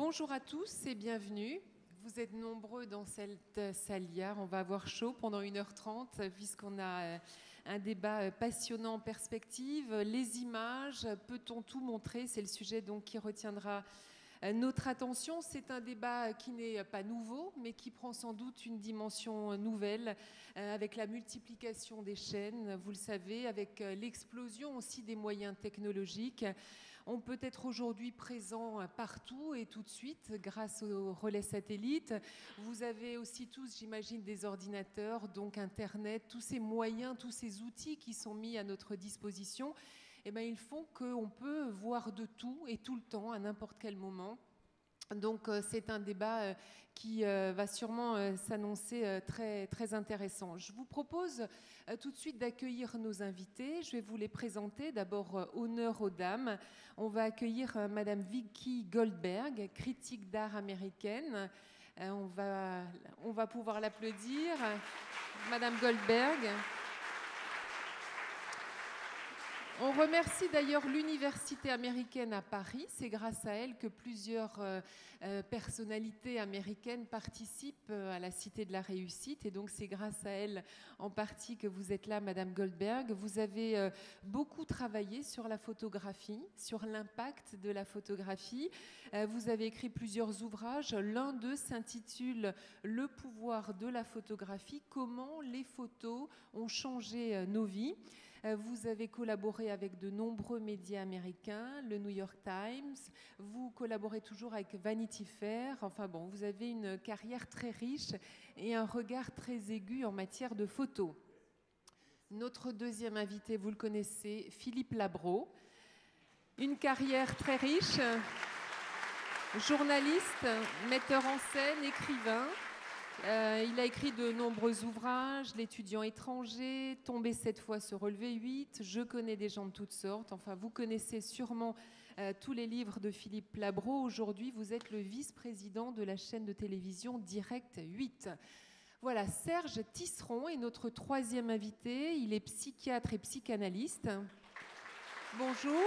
Bonjour à tous et bienvenue. Vous êtes nombreux dans cette salle-là. On va avoir chaud pendant 1h30 puisqu'on a un débat passionnant en perspective. Les images, peut-on tout montrer? C'est le sujet donc qui retiendra notre attention. C'est un débat qui n'est pas nouveau, mais qui prend sans doute une dimension nouvelle avec la multiplication des chaînes, vous le savez, avec l'explosion aussi des moyens technologiques. On peut être aujourd'hui présent partout et tout de suite grâce aux relais satellites. Vous avez aussi tous, j'imagine, des ordinateurs, donc Internet, tous ces moyens, tous ces outils qui sont mis à notre disposition. Eh bien, ils font qu'on peut voir de tout et tout le temps, à n'importe quel moment. Donc c'est un débat qui va sûrement s'annoncer très, très intéressant. Je vous propose tout de suite d'accueillir nos invités. Je vais vous les présenter. D'abord, honneur aux dames. On va accueillir Madame Vicki Goldberg, critique d'art américaine. On va pouvoir l'applaudir. Madame Goldberg. On remercie d'ailleurs l'Université américaine à Paris. C'est grâce à elle que plusieurs personnalités américaines participent à la Cité de la Réussite. Et donc c'est grâce à elle en partie que vous êtes là, Madame Goldberg. Vous avez beaucoup travaillé sur la photographie, sur l'impact de la photographie. Vous avez écrit plusieurs ouvrages. L'un d'eux s'intitule « Le pouvoir de la photographie, comment les photos ont changé nos vies ». Vous avez collaboré avec de nombreux médias américains, le New York Times, vous collaborez toujours avec Vanity Fair, enfin bon, vous avez une carrière très riche et un regard très aigu en matière de photos. Notre deuxième invité, vous le connaissez, Philippe Labro, une carrière très riche, journaliste, metteur en scène, écrivain. Il a écrit de nombreux ouvrages, L'étudiant étranger, Tomber 7 fois, se relever 8, Je connais des gens de toutes sortes. Enfin, vous connaissez sûrement tous les livres de Philippe Labro. Aujourd'hui, vous êtes le vice-président de la chaîne de télévision Direct 8. Voilà, Serge Tisseron est notre troisième invité. Il est psychiatre et psychanalyste. Bonjour.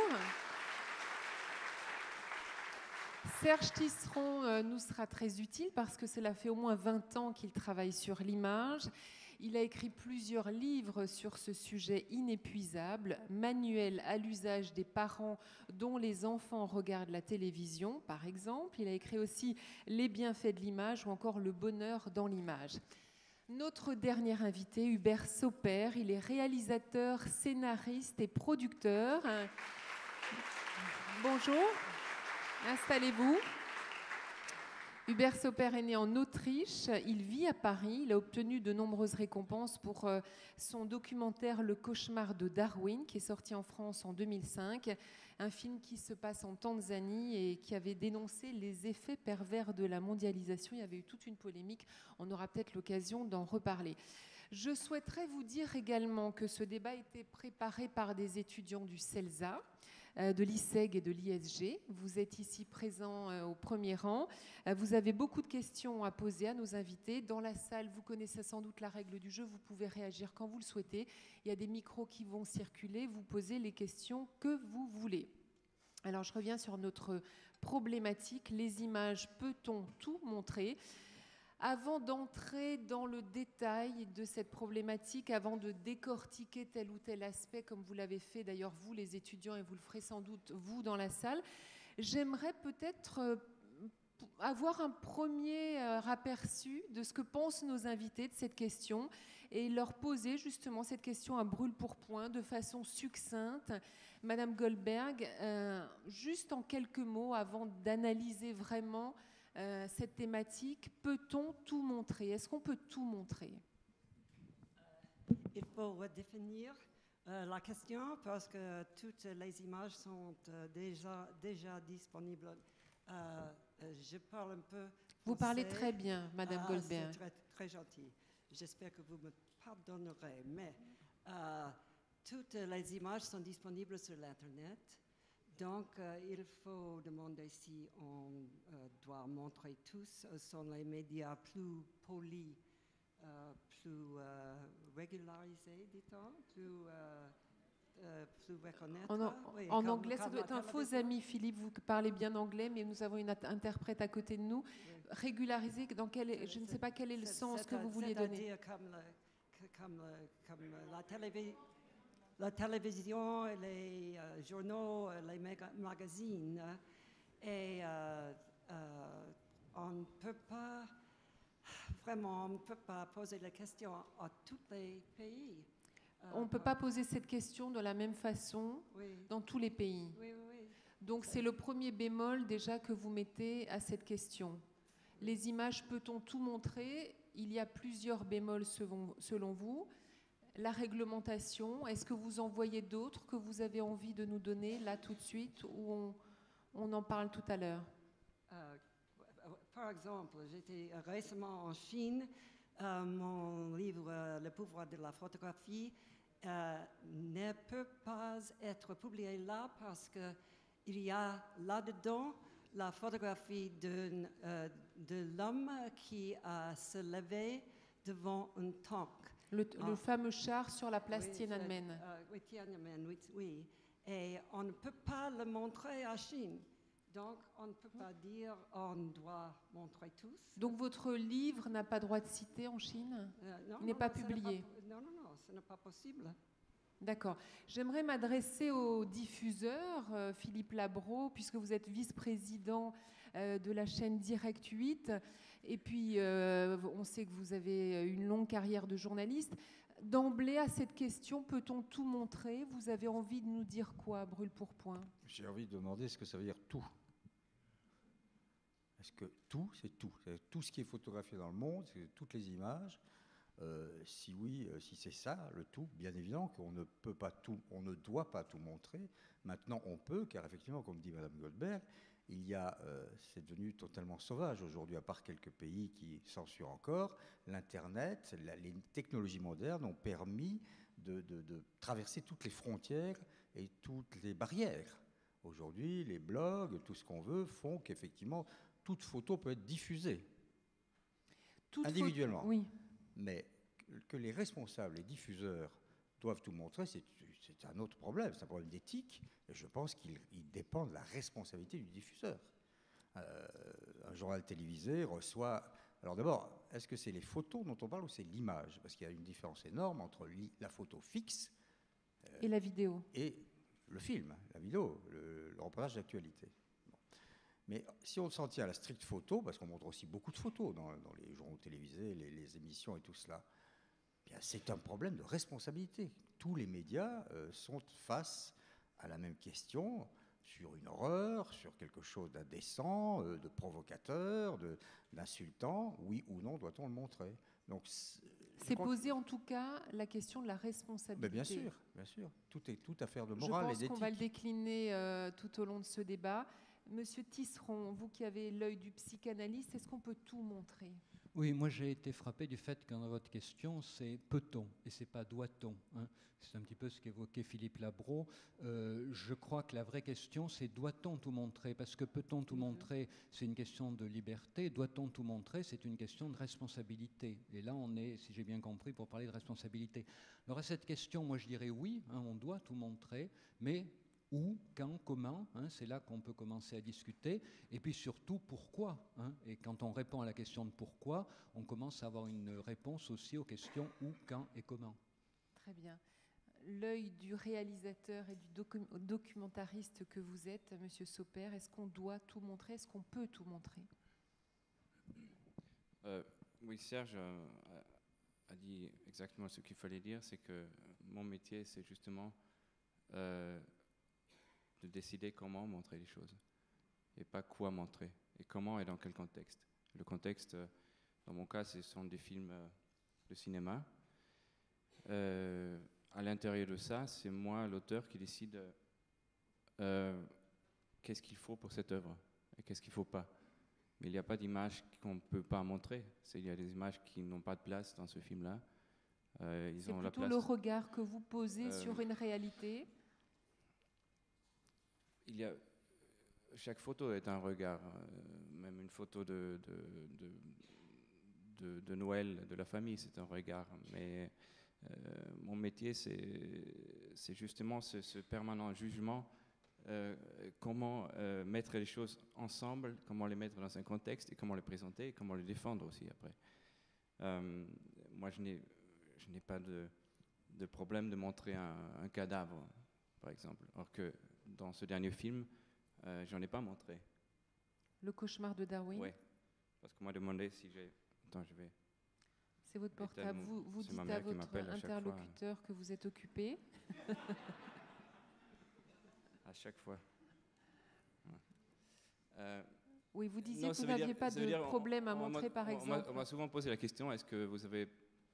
Serge Tisseron nous sera très utile parce que cela fait au moins 20 ans qu'il travaille sur l'image. Il a écrit plusieurs livres sur ce sujet inépuisable, Manuel à l'usage des parents dont les enfants regardent la télévision, par exemple. Il a écrit aussi Les bienfaits de l'image ou encore Le bonheur dans l'image. Notre dernier invité, Hubert Sauper, il est réalisateur, scénariste et producteur. Bonjour. Installez-vous. Hubert Sauper est né en Autriche, il vit à Paris, il a obtenu de nombreuses récompenses pour son documentaire Le cauchemar de Darwin, qui est sorti en France en 2005, un film qui se passe en Tanzanie et qui avait dénoncé les effets pervers de la mondialisation. Il y avait eu toute une polémique, on aura peut-être l'occasion d'en reparler. Je souhaiterais vous dire également que ce débat a été préparé par des étudiants du CELSA, de l'ISEG et de l'ISG. Vous êtes ici présents au premier rang. Vous avez beaucoup de questions à poser à nos invités. Dans la salle, vous connaissez sans doute la règle du jeu. Vous pouvez réagir quand vous le souhaitez. Il y a des micros qui vont circuler. Vous posez les questions que vous voulez. Alors, je reviens sur notre problématique. Les images, peut-on tout montrer ? Avant d'entrer dans le détail de cette problématique, avant de décortiquer tel ou tel aspect, comme vous l'avez fait d'ailleurs vous les étudiants et vous le ferez sans doute vous dans la salle, j'aimerais peut-être avoir un premier aperçu de ce que pensent nos invités de cette question et leur poser justement cette question à brûle-pourpoint de façon succincte. Madame Goldberg, juste en quelques mots avant d'analyser vraiment cette thématique, peut-on tout montrer? Est-ce qu'on peut tout montrer? Il faut redéfinir la question parce que toutes les images sont déjà disponibles. Je parle un peu français. Vous parlez très bien, Madame Goldberg. C'est très, très gentil. J'espère que vous me pardonnerez, mais toutes les images sont disponibles sur l'Internet. Donc, il faut demander si on doit montrer tous. Sont les médias plus polis, plus régularisés, dit-on, plus vous reconnaître. Oui, En comme- anglais, ça comme doit la être un faux télévision. ami, Philippe. Vous parlez bien anglais, mais nous avons une interprète à côté de nous. Oui. Régulariser, je ne sais pas quel est le sens que vous vouliez donner. C'est-à-dire comme la télévision, les journaux, les magazines. Et on ne peut pas, vraiment, on ne peut pas poser la question à tous les pays. On ne peut pas poser cette question de la même façon Oui, dans tous les pays. oui, oui. Donc c'est le premier bémol déjà que vous mettez à cette question. Les images, peut-on tout montrer? Il y a plusieurs bémols selon vous. La réglementation, est-ce que vous en voyez d'autres que vous avez envie de nous donner là tout de suite ou on en parle tout à l'heure? Par exemple, j'étais récemment en Chine. Mon livre Le pouvoir de la photographie ne peut pas être publié là parce qu'il y a là-dedans la photographie de l'homme qui a se levé devant un tank. Le fameux char sur la place Oui, Tiananmen. Oui, Tiananmen, oui, oui. Et on ne peut pas le montrer à Chine. Donc, on ne peut pas dire on doit montrer tous. Donc votre livre n'a pas droit de citer en Chine? Non, Il n'est non, pas non, publié? Non, non, non, ce n'est pas possible. D'accord. J'aimerais m'adresser au diffuseur, Philippe Labro, puisque vous êtes vice-président de la chaîne Direct 8. Et puis, on sait que vous avez une longue carrière de journaliste. D'emblée, à cette question, peut-on tout montrer? Vous avez envie de nous dire quoi, Brûle-Pourpoint? J'ai envie de demander ce que ça veut dire tout. Est-ce que tout, c'est tout? C'est tout ce qui est photographié dans le monde, c'est toutes les images. Si oui, si c'est ça, le tout, bien évidemment qu'on ne peut pas tout, on ne doit pas tout montrer. Maintenant, on peut, car effectivement, comme dit Madame Goldberg, il y a, c'est devenu totalement sauvage aujourd'hui, à part quelques pays qui censurent encore. L'Internet, les technologies modernes ont permis de traverser toutes les frontières et toutes les barrières. Aujourd'hui, les blogs, tout ce qu'on veut, font qu'effectivement, toute photo peut être diffusée individuellement. Oui. Mais que les responsables, les diffuseurs doivent tout montrer, c'est un autre problème, c'est un problème d'éthique, et je pense qu'il dépend de la responsabilité du diffuseur. Un journal télévisé reçoit... Alors d'abord, est-ce que c'est les photos dont on parle ou c'est l'image? Parce qu'il y a une différence énorme entre la photo fixe et la vidéo. Et le film, la vidéo, le reportage d'actualité. Mais si on s'en tient à la stricte photo, parce qu'on montre aussi beaucoup de photos dans les journaux télévisés, les émissions et tout cela, bien c'est un problème de responsabilité. Tous les médias sont face à la même question sur une horreur, sur quelque chose d'indécent, de provocateur, d'insultant. Oui ou non doit-on le montrer? Donc c'est posé en tout cas la question de la responsabilité. Mais bien sûr. Tout est toute affaire de morale et d'éthique. Je pense qu'on va le décliner tout au long de ce débat. Monsieur Tisseron, vous qui avez l'œil du psychanalyste, est-ce qu'on peut tout montrer? Oui, moi j'ai été frappé du fait que dans votre question, c'est peut-on et c'est pas doit-on. Hein. C'est un petit peu ce qu'évoquait Philippe Labro. Je crois que la vraie question, c'est doit-on tout montrer? Parce que peut-on tout montrer, c'est une question de liberté. Doit-on tout montrer, c'est une question de responsabilité. Et là, on est, si j'ai bien compris, pour parler de responsabilité. Alors à cette question, moi je dirais oui, hein, on doit tout montrer, mais où, quand, comment, hein, c'est là qu'on peut commencer à discuter. Et puis surtout, pourquoi, hein. Et quand on répond à la question de pourquoi, on commence à avoir une réponse aussi aux questions où, quand et comment. Très bien. L'œil du réalisateur et du documentariste que vous êtes, Monsieur Soper, est-ce qu'on doit tout montrer? Est-ce qu'on peut tout montrer? Oui, Serge a dit exactement ce qu'il fallait dire, c'est que mon métier, c'est justement... de décider comment montrer les choses et pas quoi montrer et comment et dans quel contexte. Le contexte, dans mon cas, ce sont des films de cinéma. À l'intérieur de ça, c'est moi, l'auteur, qui décide qu'est-ce qu'il faut pour cette œuvre et qu'est-ce qu'il ne faut pas. Mais il n'y a pas d'images qu'on ne peut pas montrer. Il y a des images qui n'ont pas de place dans ce film-là. C'est plutôt le regard que vous posez sur une réalité. Chaque photo est un regard, même une photo de Noël de la famille, c'est un regard. Mais mon métier, c'est justement ce permanent jugement, comment mettre les choses ensemble, comment les mettre dans un contexte et comment les présenter et comment les défendre aussi après. Moi, je n'ai pas de problème de montrer un cadavre, par exemple, alors que dans ce dernier film, j'en ai pas montré. Le cauchemar de Darwin. Oui, parce qu'on m'a demandé si j'ai... Attends, je vais... C'est votre portable. Vous c'est dites ma à mère qui votre m'appelle à chaque fois. interlocuteur que vous êtes occupé. À chaque fois. Oui, vous disiez Non, que ça vous veut n'aviez dire- pas ça veut de dire, problème à montrer, par exemple. On m'a souvent posé la question, est-ce que vous avez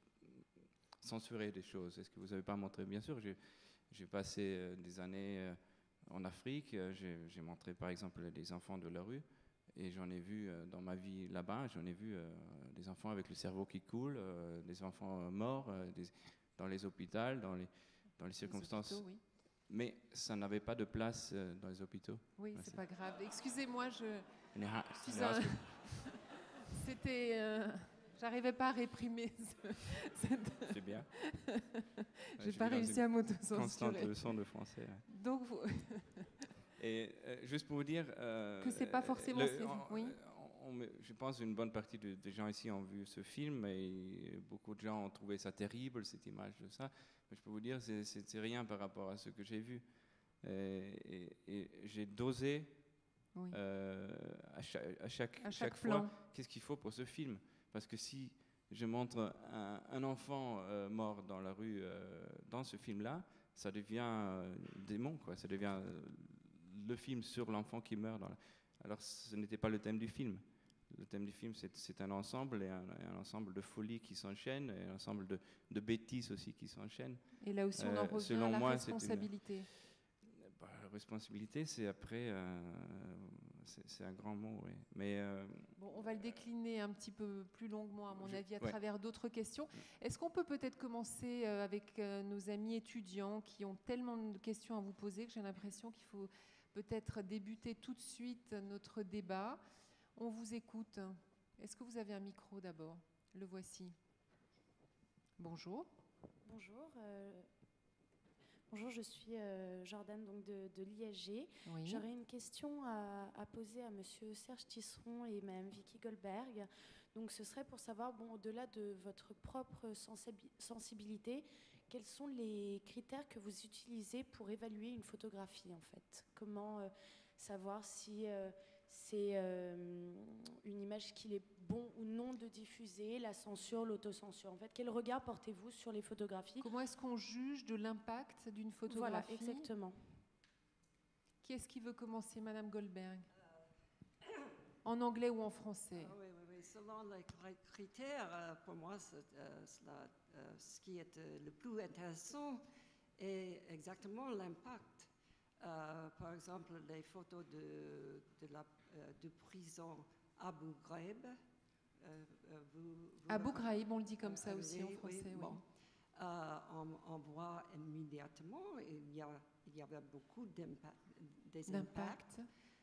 censuré des choses? Est-ce que vous n'avez pas montré? Bien sûr, j'ai passé des années en Afrique. J'ai montré, par exemple, des enfants de la rue. Et j'en ai vu dans ma vie là-bas, j'en ai vu des enfants avec le cerveau qui coule, des enfants morts dans les hôpitaux, dans les circonstances. Les hôpitaux, oui. Mais ça n'avait pas de place dans les hôpitaux. Oui, Merci. c'est pas grave. Excusez-moi, je In the ha- suis in the un... hospital. C'était... J'arrivais pas à réprimer cette... C'est bien. J'ai pas réussi à Constante m'autocensurer. leçon de français. Ouais. Donc, Et juste pour vous dire que c'est pas forcément... oui. Je pense qu'une bonne partie des gens ici ont vu ce film et beaucoup de gens ont trouvé ça terrible, cette image de ça. Mais je peux vous dire, c'est rien par rapport à ce que j'ai vu. Et j'ai dosé Oui. à chaque fois plan. qu'est-ce qu'il faut pour ce film. Parce que si je montre un enfant mort dans la rue dans ce film-là, ça devient démon, quoi. Ça devient le film sur l'enfant qui meurt. Alors ce n'était pas le thème du film. Le thème du film, c'est un ensemble, et un ensemble de folies qui s'enchaînent, et un ensemble de bêtises aussi qui s'enchaînent. Et là aussi, on en revient selon à la moi, responsabilité. La responsabilité, c'est après... c'est un grand mot, oui. Mais, Bon, on va le décliner un petit peu plus longuement, à mon avis, à ouais. travers d'autres questions. Est-ce qu'on peut peut-être commencer avec nos amis étudiants qui ont tellement de questions à vous poser que j'ai l'impression qu'il faut peut-être débuter tout de suite notre débat. On vous écoute. Est-ce que vous avez un micro d'abord? Le voici. Bonjour. Bonjour. Bonjour, je suis Jordan donc de l'ISG. Oui. J'aurais une question à poser à Monsieur Serge Tisseron et Madame Vicky Goldberg. Donc, ce serait pour savoir, bon, au-delà de votre propre sensibilité, quels sont les critères que vous utilisez pour évaluer une photographie, en fait? Comment savoir si c'est une image qu'il est bon ou non de diffuser, la censure, l'autocensure? En fait, quel regard portez-vous sur les photographies? Comment est-ce qu'on juge de l'impact d'une photographie? Voilà, exactement. Qui est-ce qui veut commencer, Madame Goldberg? En anglais ou en français? Oui. Selon les critères, pour moi, ce qui est le plus intéressant est exactement l'impact. Par exemple, les photos de prison Abu Ghraib. Abu Ghraib, on le dit comme ça aussi en oui, français. Oui. Bon. On voit immédiatement, il y avait beaucoup d'impact.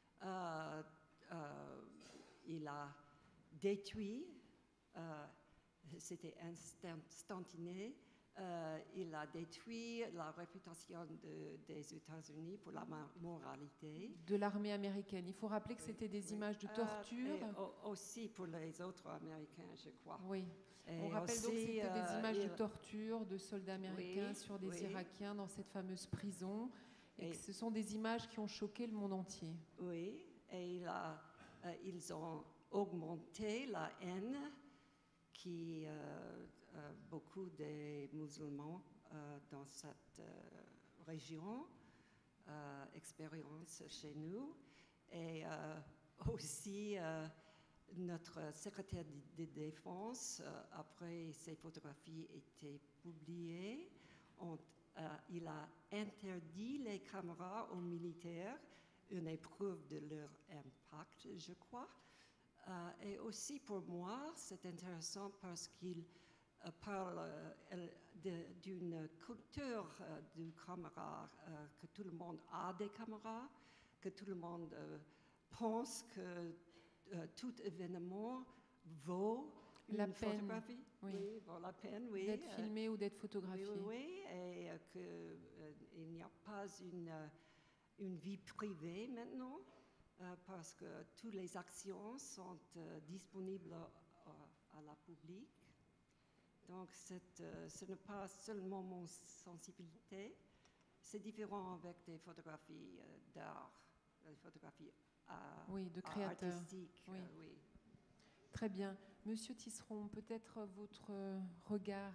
Il a détruit, c'était instantané, il a détruit la réputation des États-Unis pour la moralité. De l'armée américaine. Il faut rappeler que c'était des images de torture. Et aussi pour les autres Américains, je crois. Oui. Et on rappelle aussi, donc que c'était des images de torture de soldats américains oui, sur des oui. Irakiens dans cette fameuse prison. Et Et que ce sont des images qui ont choqué le monde entier. Oui, et ils ont augmenté la haine qui beaucoup des musulmans dans cette région expérimentent chez nous. Et aussi, notre secrétaire de défense, après ces photographies étaient publiées, il a interdit les caméras aux militaires, une épreuve de leur impact, je crois. Et aussi pour moi, c'est intéressant parce qu'il parle d'une culture de caméra, que tout le monde a des caméras, que tout le monde pense que tout événement vaut La une peine, photographie. oui. Vaut la peine, oui. D'être filmé ou d'être photographié. Oui, et n'y a pas une vie privée maintenant, parce que toutes les actions sont disponibles à la public. Donc, ce n'est pas seulement mon sensibilité, c'est différent avec des photographies d'art, des photographies oui, de créateurs. artistiques. Oui. Oui. Très bien. Monsieur Tisseron, peut-être votre regard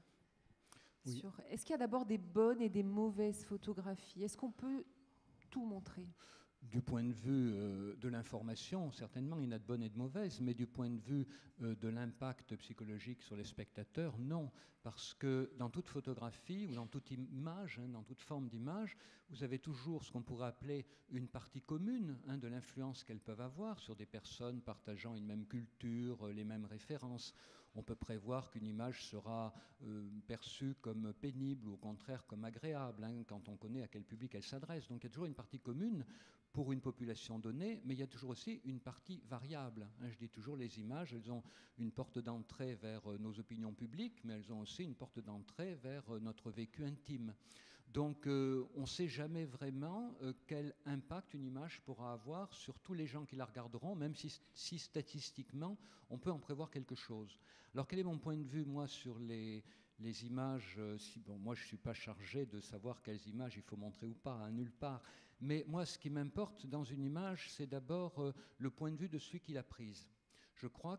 Oui. sur... Est-ce qu'il y a d'abord des bonnes et des mauvaises photographies? Est-ce qu'on peut tout montrer? Du point de vue de l'information, certainement, il y en a de bonnes et de mauvaises, mais du point de vue de l'impact psychologique sur les spectateurs, non. Parce que dans toute photographie ou dans toute image, dans toute forme d'image, vous avez toujours ce qu'on pourrait appeler une partie commune de l'influence qu'elles peuvent avoir sur des personnes partageant une même culture, les mêmes références. On peut prévoir qu'une image sera perçue comme pénible ou au contraire comme agréable, quand on connaît à quel public elle s'adresse. Donc il y a toujours une partie commune pour une population donnée, mais il y a toujours aussi une partie variable. Je dis toujours, les images, elles ont une porte d'entrée vers nos opinions publiques, mais elles ont aussi une porte d'entrée vers notre vécu intime. Donc on ne sait jamais vraiment quel impact une image pourra avoir sur tous les gens qui la regarderont, même si statistiquement on peut en prévoir quelque chose. Alors quel est mon point de vue, moi, sur les images? Moi je ne suis pas chargé de savoir quelles images il faut montrer ou pas, nulle part. Mais moi, ce qui m'importe dans une image, c'est d'abord le point de vue de celui qui l'a prise. Je crois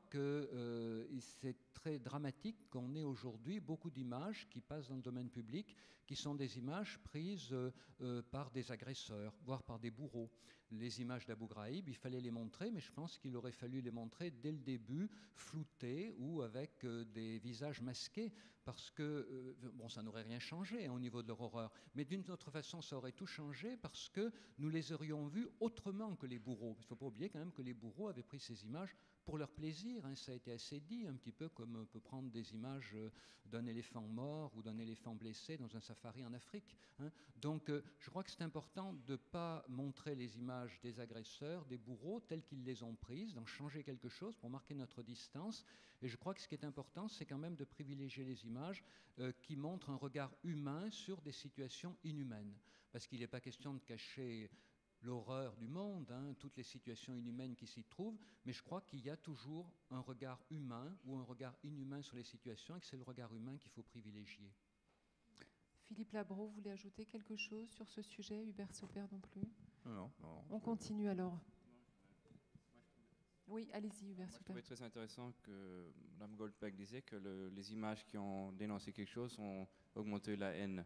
que c'est très dramatique qu'on ait aujourd'hui beaucoup d'images qui passent dans le domaine public, qui sont des images prises par des agresseurs, voire par des bourreaux. Les images d'Abu Ghraib, il fallait les montrer, mais je pense qu'il aurait fallu les montrer dès le début, floutées ou avec des visages masqués, parce que, ça n'aurait rien changé au niveau de leur horreur, mais d'une autre façon, ça aurait tout changé parce que nous les aurions vus autrement que les bourreaux. Il ne faut pas oublier quand même que les bourreaux avaient pris ces images pour leur plaisir, ça a été assez dit, un petit peu comme on peut prendre des images d'un éléphant mort ou d'un éléphant blessé dans un safari en Afrique. Donc je crois que c'est important de ne pas montrer les images des agresseurs, des bourreaux, telles qu'ils les ont prises, d'en changer quelque chose pour marquer notre distance. Et je crois que ce qui est important, c'est quand même de privilégier les images qui montrent un regard humain sur des situations inhumaines. Parce qu'il n'est pas question de cacher l'horreur du monde, toutes les situations inhumaines qui s'y trouvent, mais je crois qu'il y a toujours un regard humain ou un regard inhumain sur les situations et que c'est le regard humain qu'il faut privilégier. Philippe Labro, vous voulez ajouter quelque chose sur ce sujet? Hubert Sopère non plus? Non. On continue alors. Oui, allez-y, Hubert Sopère. Je trouvais très intéressant que Mme Goldberg disait que les images qui ont dénoncé quelque chose ont augmenté la haine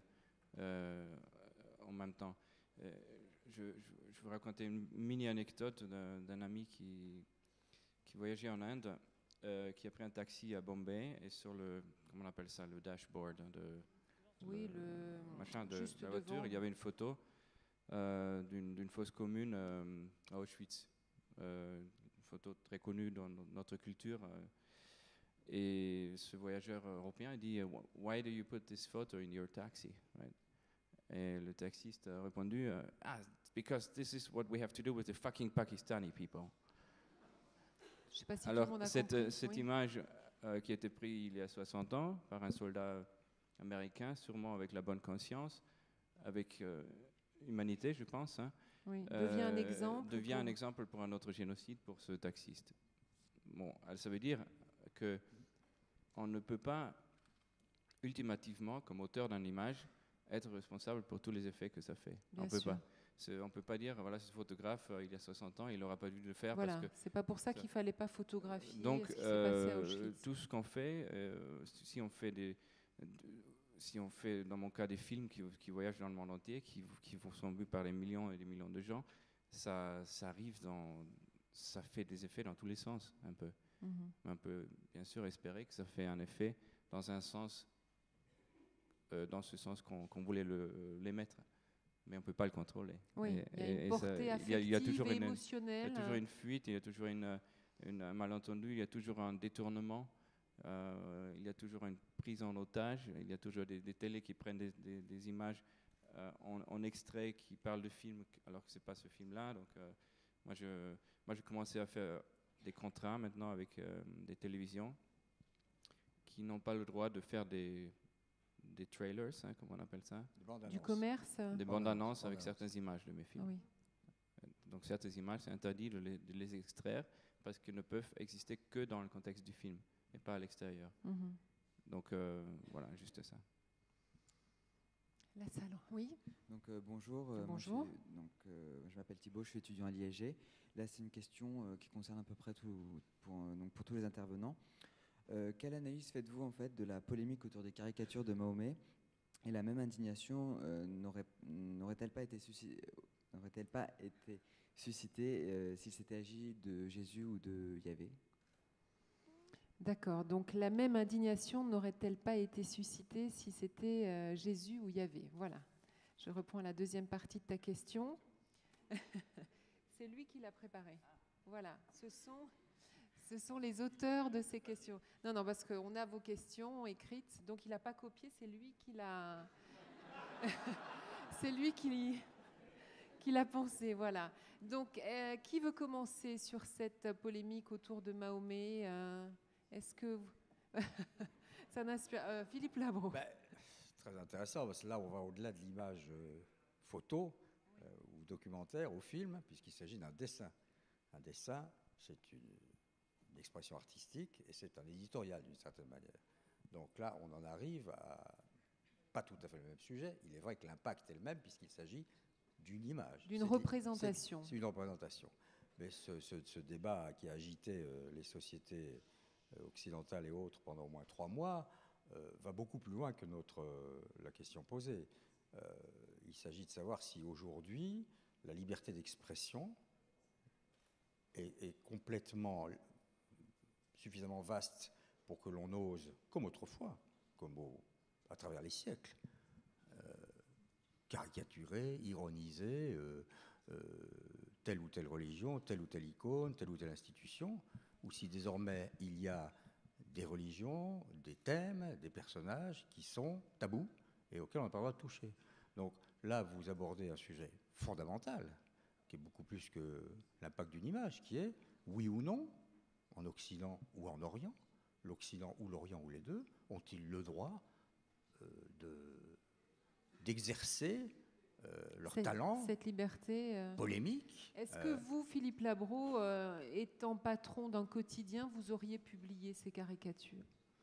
en même temps. Je vous raconter une mini-anecdote d'un ami qui voyageait en Inde, qui a pris un taxi à Bombay et sur le, comment on appelle ça, le dashboard le machin de la voiture, il y avait une photo d'une fosse commune à Auschwitz, une photo très connue dans notre culture. Et ce voyageur européen dit « Why do you put this photo in your taxi? » Right? Et le taxiste a répondu because this is what we have to do with the fucking Pakistani people. Je sais pas si alors, tout le monde a cette compris. image qui a été prise il y a 60 ans par un soldat américain, sûrement avec la bonne conscience, avec humanité, je pense, devient un exemple. Devient un exemple pour un autre génocide pour ce taxiste. Bon, ça veut dire qu'on ne peut pas, ultimativement, comme auteur d'une image, être responsable pour tous les effets que ça fait. Bien on peut sûr. pas. On peut pas dire, voilà, ce photographe, il y a 60 ans, il n'aura pas dû le faire. Voilà, parce que c'est pas pour ça qu'il fallait pas photographier donc, ce qui s'est passé à Auschwitz. tout ce qu'on fait, si on fait, dans mon cas, des films qui voyagent dans le monde entier, qui sont vus par les millions et des millions de gens, ça arrive ça fait des effets dans tous les sens, un peu. On peut bien sûr espérer que ça fait un effet dans un sens, dans ce sens qu'on voulait l'émettre, mais on ne peut pas le contrôler. Oui, il y a une portée affective il y a toujours et émotionnelle. Il y a toujours une fuite, il y a toujours un malentendu, il y a toujours un détournement, il y a toujours une prise en otage, il y a toujours des télés qui prennent des images en extrait qui parlent de films alors que ce n'est pas ce film-là. Donc, moi, j'ai commencé à faire des contrats maintenant avec des télévisions qui n'ont pas le droit de faire des des trailers, hein, comme on appelle ça, Du commerce. des bandes annonces avec certaines images de mes films. Oui. Donc certaines images, c'est interdit de les extraire parce qu'elles ne peuvent exister que dans le contexte du film et pas à l'extérieur. Mhm. Donc voilà, juste ça. La salle, oui. Donc bonjour. Bonjour. Je m'appelle Thibaut, je suis étudiant à l'ISG. Là, c'est une question qui concerne à peu près pour tous les intervenants. Quelle analyse faites-vous en fait de la polémique autour des caricatures de Mahomet, et la même indignation n'aurait-elle pas été suscitée s'il s'était agi de Jésus ou de Yahvé? D'accord. Donc la même indignation n'aurait-elle pas été suscitée si c'était Jésus ou Yahvé? Voilà. Je reprends la deuxième partie de ta question. C'est lui qui l'a préparée. Voilà. Ce sont les auteurs de ces questions. Non, parce qu'on a vos questions écrites, donc il n'a pas copié, c'est lui qui l'a... c'est lui qui l'a pensé, voilà. Donc, qui veut commencer sur cette polémique autour de Mahomet? Est-ce que... Ça n'inspire... Philippe Labro. Très intéressant, parce que là, on va au-delà de l'image photo ou documentaire ou film, puisqu'il s'agit d'un dessin. Un dessin, c'est une expression artistique et c'est un éditorial d'une certaine manière. Donc là, on en arrive à pas tout à fait le même sujet. Il est vrai que l'impact est le même puisqu'il s'agit d'une image. D'une représentation. C'est une représentation. Mais ce débat qui a agité les sociétés occidentales et autres pendant au moins 3 mois va beaucoup plus loin que la question posée. Il s'agit de savoir si aujourd'hui la liberté d'expression est complètement suffisamment vaste pour que l'on ose, comme autrefois, à travers les siècles, caricaturer, ironiser telle ou telle religion, telle ou telle icône, telle ou telle institution, ou si désormais il y a des religions, des thèmes, des personnages qui sont tabous et auxquels on n'a pas le droit de toucher. Donc là, vous abordez un sujet fondamental, qui est beaucoup plus que l'impact d'une image, qui est, oui ou non, en Occident ou en Orient, l'Occident ou l'Orient ou les deux, ont-ils le droit d'exercer leur talent, cette liberté polémique. Est-ce que vous, Philippe Labro, étant patron d'un quotidien, vous auriez publié ces caricatures?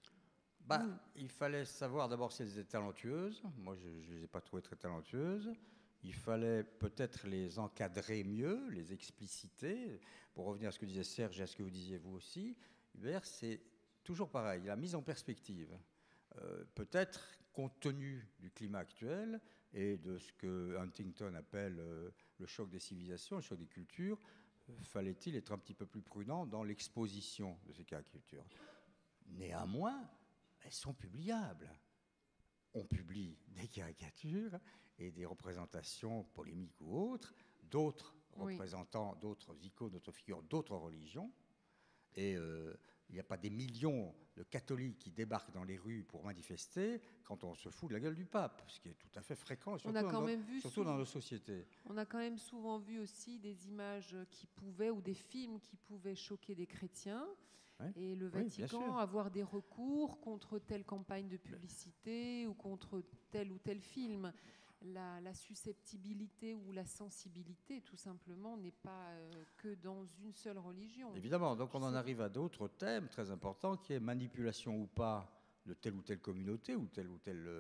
Il fallait savoir d'abord si elles étaient talentueuses. Moi, je ne les ai pas trouvées très talentueuses. Il fallait peut-être les encadrer mieux, les expliciter. Pour revenir à ce que disait Serge et à ce que vous disiez vous aussi, Hubert, c'est toujours pareil, la mise en perspective. Peut-être, compte tenu du climat actuel et de ce que Huntington appelle le choc des civilisations, le choc des cultures, fallait-il être un petit peu plus prudent dans l'exposition de ces caricatures. Néanmoins, elles sont publiables. On publie des caricatures et des représentations polémiques ou autres, d'autres représentants, d'autres icônes, d'autres figures, d'autres religions. Et il n'y a pas des millions de catholiques qui débarquent dans les rues pour manifester quand on se fout de la gueule du pape, ce qui est tout à fait fréquent, surtout dans nos sociétés. On a quand même souvent vu aussi des images qui pouvaient, ou des films qui pouvaient choquer des chrétiens. Oui. Et le Vatican avoir des recours contre telle campagne de publicité ou contre tel ou tel film. La susceptibilité ou la sensibilité, tout simplement, n'est pas que dans une seule religion. Évidemment, donc on en arrive à d'autres thèmes très importants, qui est manipulation ou pas de telle ou telle communauté ou telle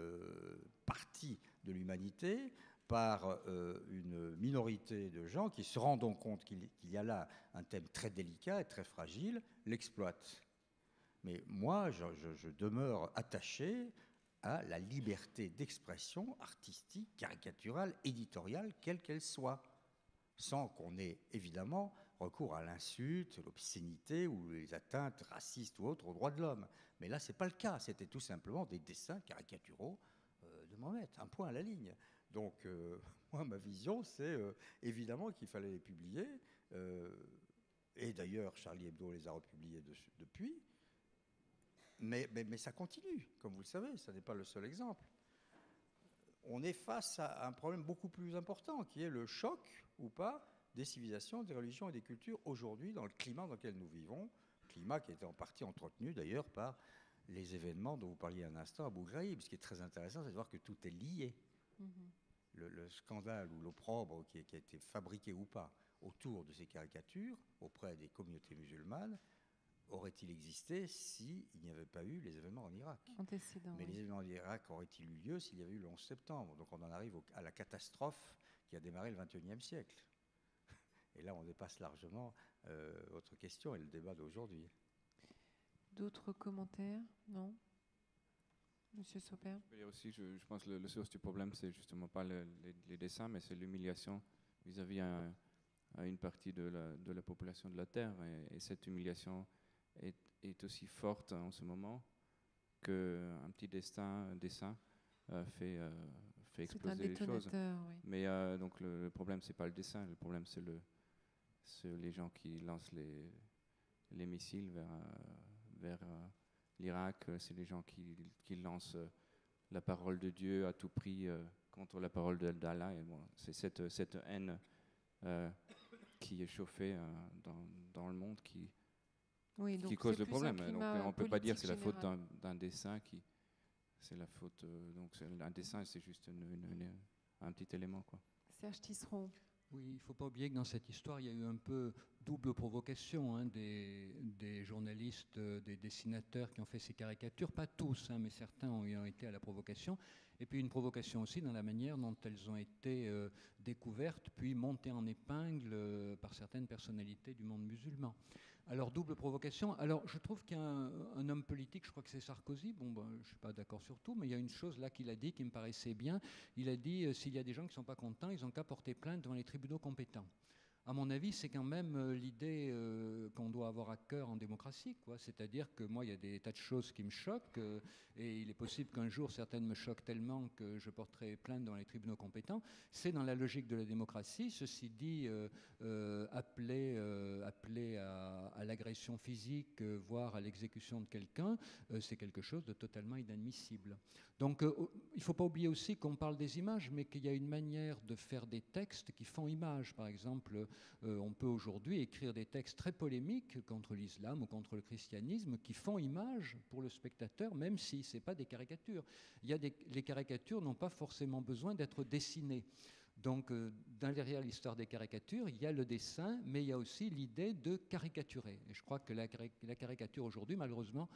partie de l'humanité par une minorité de gens qui se rendent donc compte qu'il y a là un thème très délicat et très fragile, l'exploitent. Mais moi, je demeure attaché à la liberté d'expression artistique, caricaturale, éditoriale, quelle qu'elle soit, sans qu'on ait évidemment recours à l'insulte, l'obscénité ou les atteintes racistes ou autres aux droits de l'homme. Mais là, ce n'est pas le cas. C'était tout simplement des dessins caricaturaux de Mahomet, un point à la ligne. Donc, moi, ma vision, c'est évidemment qu'il fallait les publier. Et d'ailleurs, Charlie Hebdo les a republiés depuis. Mais ça continue, comme vous le savez, ça n'est pas le seul exemple. On est face à un problème beaucoup plus important, qui est le choc, ou pas, des civilisations, des religions et des cultures aujourd'hui dans le climat dans lequel nous vivons, climat qui a été en partie entretenu d'ailleurs par les événements dont vous parliez un instant à Boughraïb. Ce qui est très intéressant, c'est de voir que tout est lié. Le scandale ou l'opprobre qui a été fabriqué ou pas autour de ces caricatures auprès des communautés musulmanes aurait-il existé s'il n'y avait pas eu les événements en Irak? Mais les événements en Irak auraient-ils eu lieu s'il y avait eu le 11 septembre? Donc on en arrive à la catastrophe qui a démarré le XXIe siècle. Et là, on dépasse largement votre question et le débat d'aujourd'hui. D'autres commentaires? Non? Monsieur Soper? Je peux dire aussi, je pense que le source du problème, c'est justement pas les dessins, mais c'est l'humiliation vis-à-vis à une partie de la population de la Terre. Et cette humiliation est aussi forte en ce moment qu'un petit dessin fait exploser les choses. Oui. Mais donc le problème, c'est pas le dessin, le problème, c'est les gens qui lancent les missiles vers l'Irak, c'est les gens qui lancent la parole de Dieu à tout prix contre la parole d'Allah. Et bon, c'est cette haine qui est chauffée dans le monde qui cause le problème. Donc on ne peut pas dire que c'est la faute d'un dessin c'est la faute. Donc un dessin, c'est juste un petit élément, quoi. Serge Tisseron. Oui, il ne faut pas oublier que dans cette histoire, il y a eu un peu double provocation des journalistes, des dessinateurs qui ont fait ces caricatures. Pas tous, mais certains ont été à la provocation. Et puis une provocation aussi dans la manière dont elles ont été découvertes, puis montées en épingle par certaines personnalités du monde musulman. Alors, double provocation. Alors, je trouve qu'il y a un homme politique, je crois que c'est Sarkozy, je ne suis pas d'accord sur tout, mais il y a une chose là qu'il a dit qui me paraissait bien. Il a dit, s'il y a des gens qui ne sont pas contents, ils n'ont qu'à porter plainte devant les tribunaux compétents. À mon avis, c'est quand même l'idée qu'on doit avoir à cœur en démocratie, quoi. C'est-à-dire que moi, il y a des tas de choses qui me choquent, et il est possible qu'un jour, certaines me choquent tellement que je porterai plainte devant les tribunaux compétents. C'est dans la logique de la démocratie. Ceci dit, appeler à l'agression physique, voire à l'exécution de quelqu'un, c'est quelque chose de totalement inadmissible. Donc, il ne faut pas oublier aussi qu'on parle des images, mais qu'il y a une manière de faire des textes qui font image. Par exemple, on peut aujourd'hui écrire des textes très polémiques contre l'islam ou contre le christianisme qui font image pour le spectateur, même si ce n'est pas des caricatures. Les caricatures n'ont pas forcément besoin d'être dessinées. Donc, derrière l'histoire des caricatures, il y a le dessin, mais il y a aussi l'idée de caricaturer. Et je crois que la caricature aujourd'hui, malheureusement,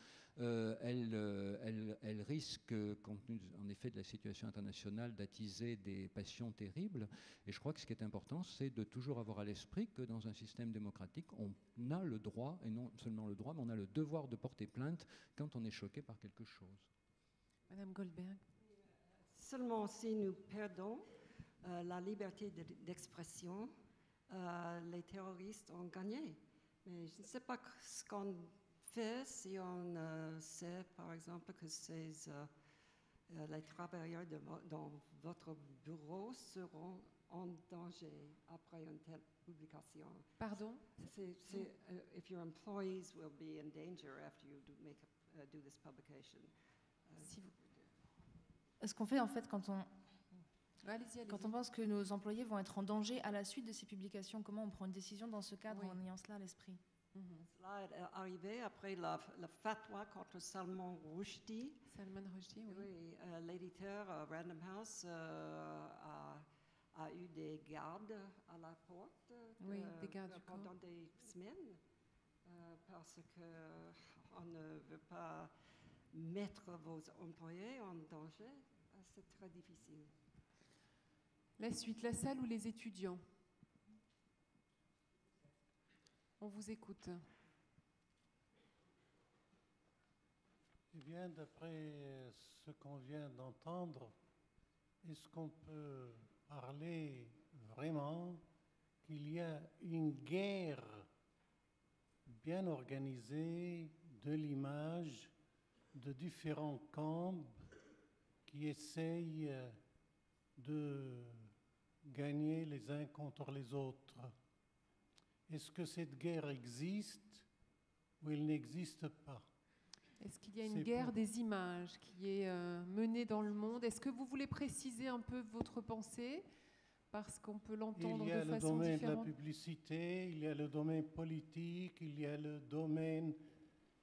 elle risque, compte tenu en effet de la situation internationale, d'attiser des passions terribles. Et je crois que ce qui est important, c'est de toujours avoir à l'esprit que dans un système démocratique, on a le droit, et non seulement le droit, mais on a le devoir de porter plainte quand on est choqué par quelque chose. Madame Goldberg. Seulement si nous perdons la liberté d'expression, les terroristes ont gagné. Mais je ne sais pas ce qu'on fait si on sait, par exemple, que les travailleurs dans votre bureau seront en danger après une telle publication. Pardon? If your employees will be in danger after you do this publication. Ce qu'on fait en fait quand on Allez-y. Quand on pense que nos employés vont être en danger à la suite de ces publications, comment on prend une décision dans ce cadre en ayant cela à l'esprit? Cela est arrivé après la fatwa contre Salman Rushdie. Salman Rushdie, oui. Oui, l'éditeur Random House a eu des gardes à la porte des gardes du pendant corps. des semaines parce qu'on ne veut pas mettre vos employés en danger. C'est très difficile. La suite, la salle ou les étudiants? On vous écoute. Eh bien, d'après ce qu'on vient d'entendre, est-ce qu'on peut parler vraiment qu'il y a une guerre bien organisée de l'image de différents camps qui essayent de gagner les uns contre les autres? Est-ce que cette guerre existe ou elle n'existe pas? Est-ce qu'il y a une guerre des images qui est menée dans le monde? Est-ce que vous voulez préciser un peu votre pensée? Parce qu'on peut l'entendre de façon différente. Il y a le domaine de la publicité, il y a le domaine politique, il y a le domaine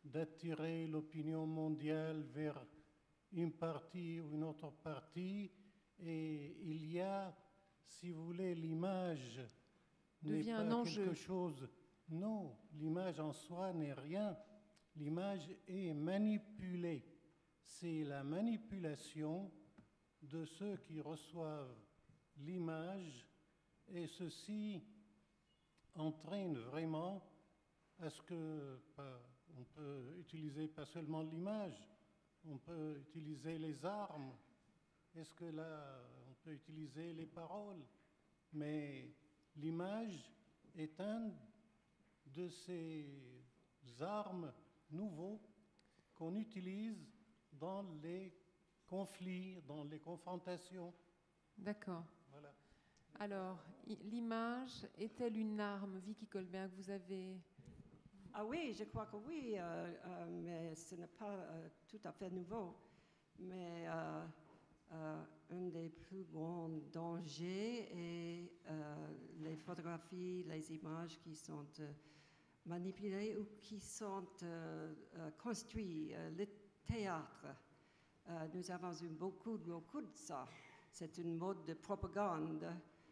d'attirer l'opinion mondiale vers une partie ou une autre partie. Et il y a, si vous voulez, l'image n'est Devient pas un enjeu. quelque chose. Non, l'image en soi n'est rien. L'image est manipulée. C'est la manipulation de ceux qui reçoivent l'image, et ceci entraîne vraiment à ce que on peut utiliser pas seulement l'image, on peut utiliser les armes. Est-ce que là, on peut utiliser les paroles? Mais l'image est un de ces armes nouveaux qu'on utilise dans les conflits, dans les confrontations. D'accord. Voilà. Alors, l'image est-elle une arme? Vicky Goldberg, vous avez... Ah oui, je crois que oui, mais ce n'est pas tout à fait nouveau. Mais un des plus grands dangers est les photographies, les images qui sont manipulées ou qui sont construites, le théâtre. Nous avons eu beaucoup de ça. C'est une mode de propagande.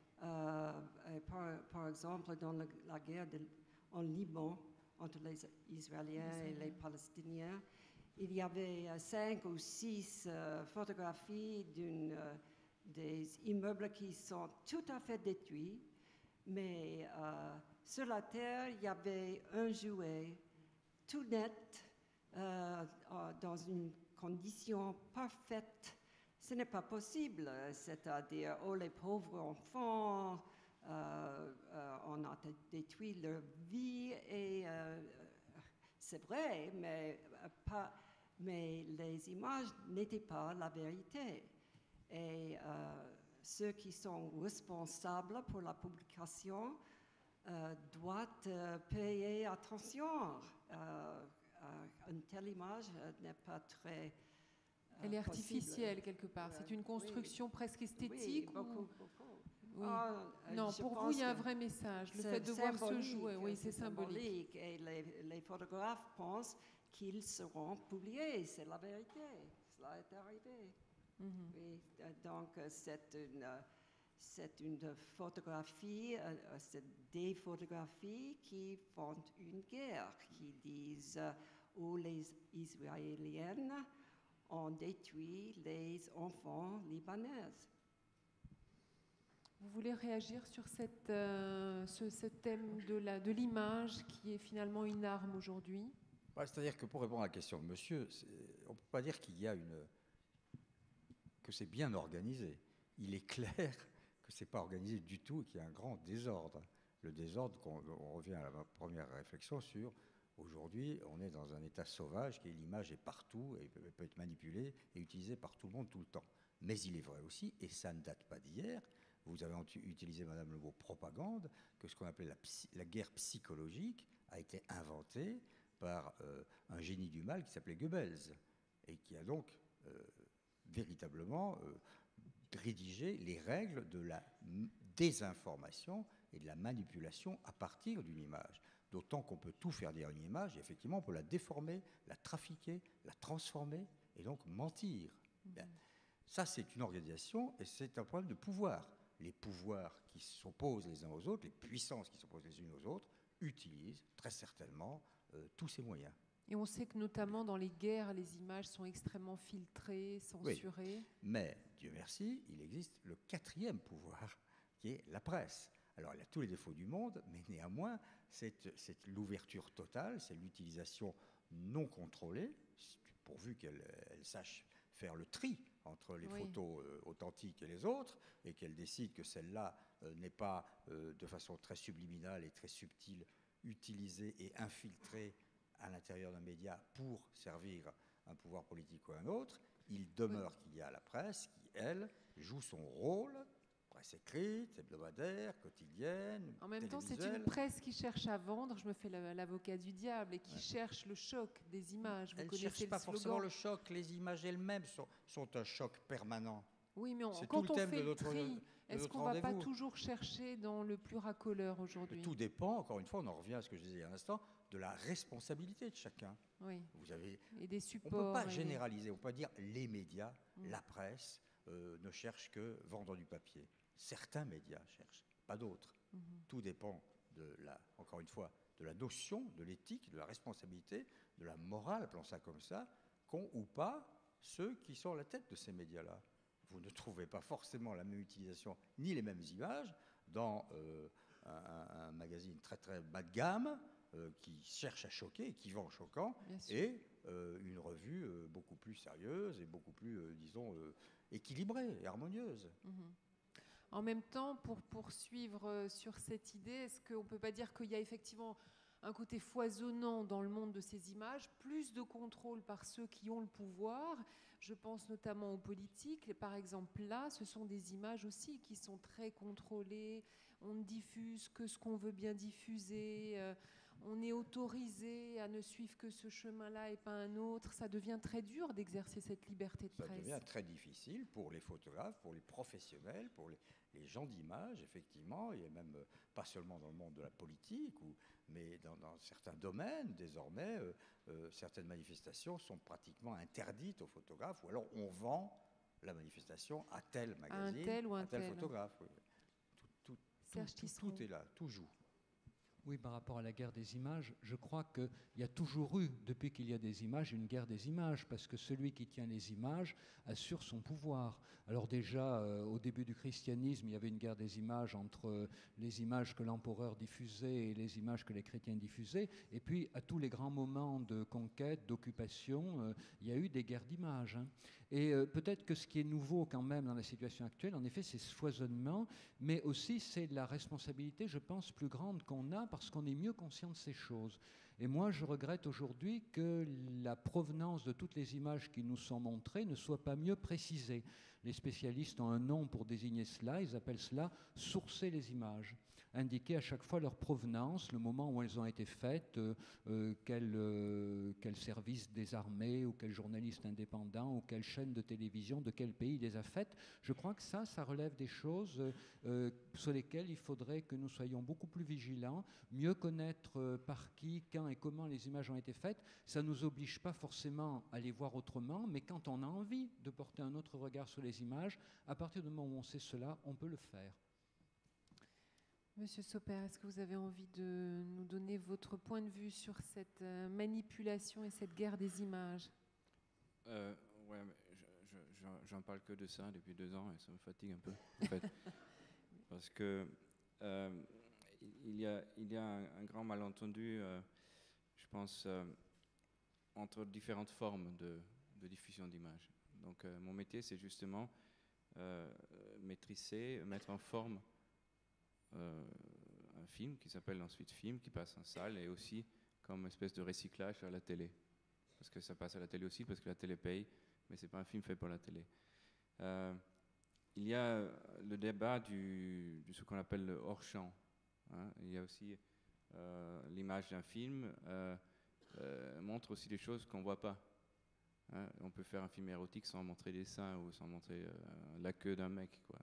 Par exemple, dans la guerre en Liban, entre les Israéliens et les Palestiniens, il y avait 5 ou 6 photographies des immeubles qui sont tout à fait détruits, mais sur la terre, il y avait un jouet tout net, dans une condition parfaite. Ce n'est pas possible, c'est-à-dire, oh, les pauvres enfants, on a détruit leur vie, et c'est vrai, mais les images n'étaient pas la vérité. Et ceux qui sont responsables pour la publication doivent payer attention. Une telle image n'est pas très... Elle est possible. artificielle quelque part. C'est une construction presque esthétique. Oui, beaucoup. Oui. Non, pour vous, il y a un vrai message. Le fait de voir ce jouet, oui, c'est symbolique. Et les photographes pensent qu'ils seront publiés. C'est la vérité. Cela est arrivé. Oui, donc, c'est une photographie, c'est des photographies qui font une guerre, qui disent où les Israéliennes ont détruit les enfants libanais. Vous voulez réagir sur ce thème de l'image qui est finalement une arme aujourd'hui? C'est-à-dire que pour répondre à la question de monsieur, on ne peut pas dire que c'est bien organisé. Il est clair que ce n'est pas organisé du tout et qu'il y a un grand désordre. Le désordre, on revient à la première réflexion sur aujourd'hui, on est dans un état sauvage et l'image est partout et peut être manipulée et utilisée par tout le monde tout le temps. Mais il est vrai aussi, et ça ne date pas d'hier, vous avez utilisé, Madame, le mot propagande, que ce qu'on appelait la guerre psychologique a été inventée par un génie du mal qui s'appelait Goebbels et qui a donc véritablement rédigé les règles de la désinformation et de la manipulation à partir d'une image. D'autant qu'on peut tout faire dire à une image, et effectivement, on peut la déformer, la trafiquer, la transformer, et donc mentir. Bien. Ça, c'est une organisation, et c'est un problème de pouvoir. Les pouvoirs qui s'opposent les uns aux autres, les puissances qui s'opposent les unes aux autres, utilisent très certainement tous ces moyens. Et on sait que notamment dans les guerres, les images sont extrêmement filtrées, censurées. Oui, mais, Dieu merci, il existe le 4e pouvoir, qui est la presse. Alors, elle a tous les défauts du monde, mais néanmoins, c'est l'ouverture totale, c'est l'utilisation non contrôlée, pourvu qu'elle sache faire le tri entre les photos authentiques et les autres, et qu'elle décide que celle-là n'est pas de façon très subliminale et très subtile utilisée et infiltrée à l'intérieur d'un média pour servir un pouvoir politique ou un autre. Il demeure qu'il y a la presse qui, elle, joue son rôle, presse écrite, hebdomadaire, quotidienne, en même temps, c'est télévisuelle. une presse qui cherche à vendre, je me fais l'avocat du diable, et qui cherche le choc des images. Vous Elle ne connaissez cherche pas le slogan. forcément le choc, les images elles-mêmes sont un choc permanent. Oui, mais C'est tout quand le on thème fait de le notre- tri, de est-ce notre qu'on ne va pas rendez-vous. toujours chercher dans le plus racoleur aujourd'hui? Tout dépend, encore une fois, on en revient à ce que je disais il y a un instant, de la responsabilité de chacun. Oui. Vous avez, Et des on ne supports. peut pas et- généraliser, on peut pas dire les médias, la presse ne cherchent que vendre du papier. Certains médias cherchent, pas d'autres. Tout dépend encore une fois, de la notion, de l'éthique, de la responsabilité, de la morale, appelons ça comme ça, qu'ont ou pas ceux qui sont à la tête de ces médias-là. Vous ne trouvez pas forcément la même utilisation ni les mêmes images dans un magazine très très bas de gamme qui cherche à choquer et qui vend choquant, Bien sûr. et une revue beaucoup plus sérieuse et beaucoup plus, disons, équilibrée et harmonieuse. En même temps, pour poursuivre sur cette idée, est-ce qu'on ne peut pas dire qu'il y a effectivement un côté foisonnant dans le monde de ces images, plus de contrôle par ceux qui ont le pouvoir? Je pense notamment aux politiques. Par exemple, là, ce sont des images aussi qui sont très contrôlées. On ne diffuse que ce qu'on veut bien diffuser. On est autorisé à ne suivre que ce chemin-là et pas un autre. Ça devient très dur d'exercer cette liberté de Ça presse. devient très difficile pour les photographes, pour les professionnels, pour les gens d'image, effectivement. Il y a même, pas seulement dans le monde de la politique, mais dans certains domaines, désormais, certaines manifestations sont pratiquement interdites aux photographes, ou alors on vend la manifestation à tel magazine, un tel ou un à tel tel. photographe. Oui. Serge Tisserand. Tout est là, tout joue. Oui, par rapport à la guerre des images, je crois qu'il y a toujours eu, depuis qu'il y a des images, une guerre des images, parce que celui qui tient les images assure son pouvoir. Alors déjà, au début du christianisme, il y avait une guerre des images entre les images que l'empereur diffusait et les images que les chrétiens diffusaient, et puis à tous les grands moments de conquête, d'occupation, il y a eu des guerres d'images. Et peut-être que ce qui est nouveau quand même dans la situation actuelle, en effet, c'est ce foisonnement, mais aussi c'est la responsabilité, je pense, plus grande qu'on a parce qu'on est mieux conscient de ces choses. Et moi, je regrette aujourd'hui que la provenance de toutes les images qui nous sont montrées ne soit pas mieux précisée. Les spécialistes ont un nom pour désigner cela, ils appellent cela « sourcer les images ». Indiquer à chaque fois leur provenance, le moment où elles ont été faites, quel service des armées ou quel journaliste indépendant ou quelle chaîne de télévision, de quel pays les a faites. Je crois que ça relève des choses sur lesquelles il faudrait que nous soyons beaucoup plus vigilants, mieux connaître par qui, quand et comment les images ont été faites. Ça ne nous oblige pas forcément à les voir autrement, mais quand on a envie de porter un autre regard sur les images, à partir du moment où on sait cela, on peut le faire. Monsieur Soper, est-ce que vous avez envie de nous donner votre point de vue sur cette manipulation et cette guerre des images? Ouais, j'en parle que de ça depuis 2 ans et ça me fatigue un peu, en fait. Parce que il y a un grand malentendu, je pense, entre différentes formes de diffusion d'images. Donc mon métier, c'est justement mettre en forme un film qui s'appelle ensuite film, qui passe en salle, et aussi comme espèce de recyclage à la télé. Parce que ça passe à la télé aussi, parce que la télé paye, mais c'est pas un film fait pour la télé. Il y a le débat de ce qu'on appelle le hors-champ. Hein. Il y a aussi l'image d'un film montre aussi des choses qu'on voit pas. Hein. On peut faire un film érotique sans montrer des seins ou sans montrer la queue d'un mec, quoi.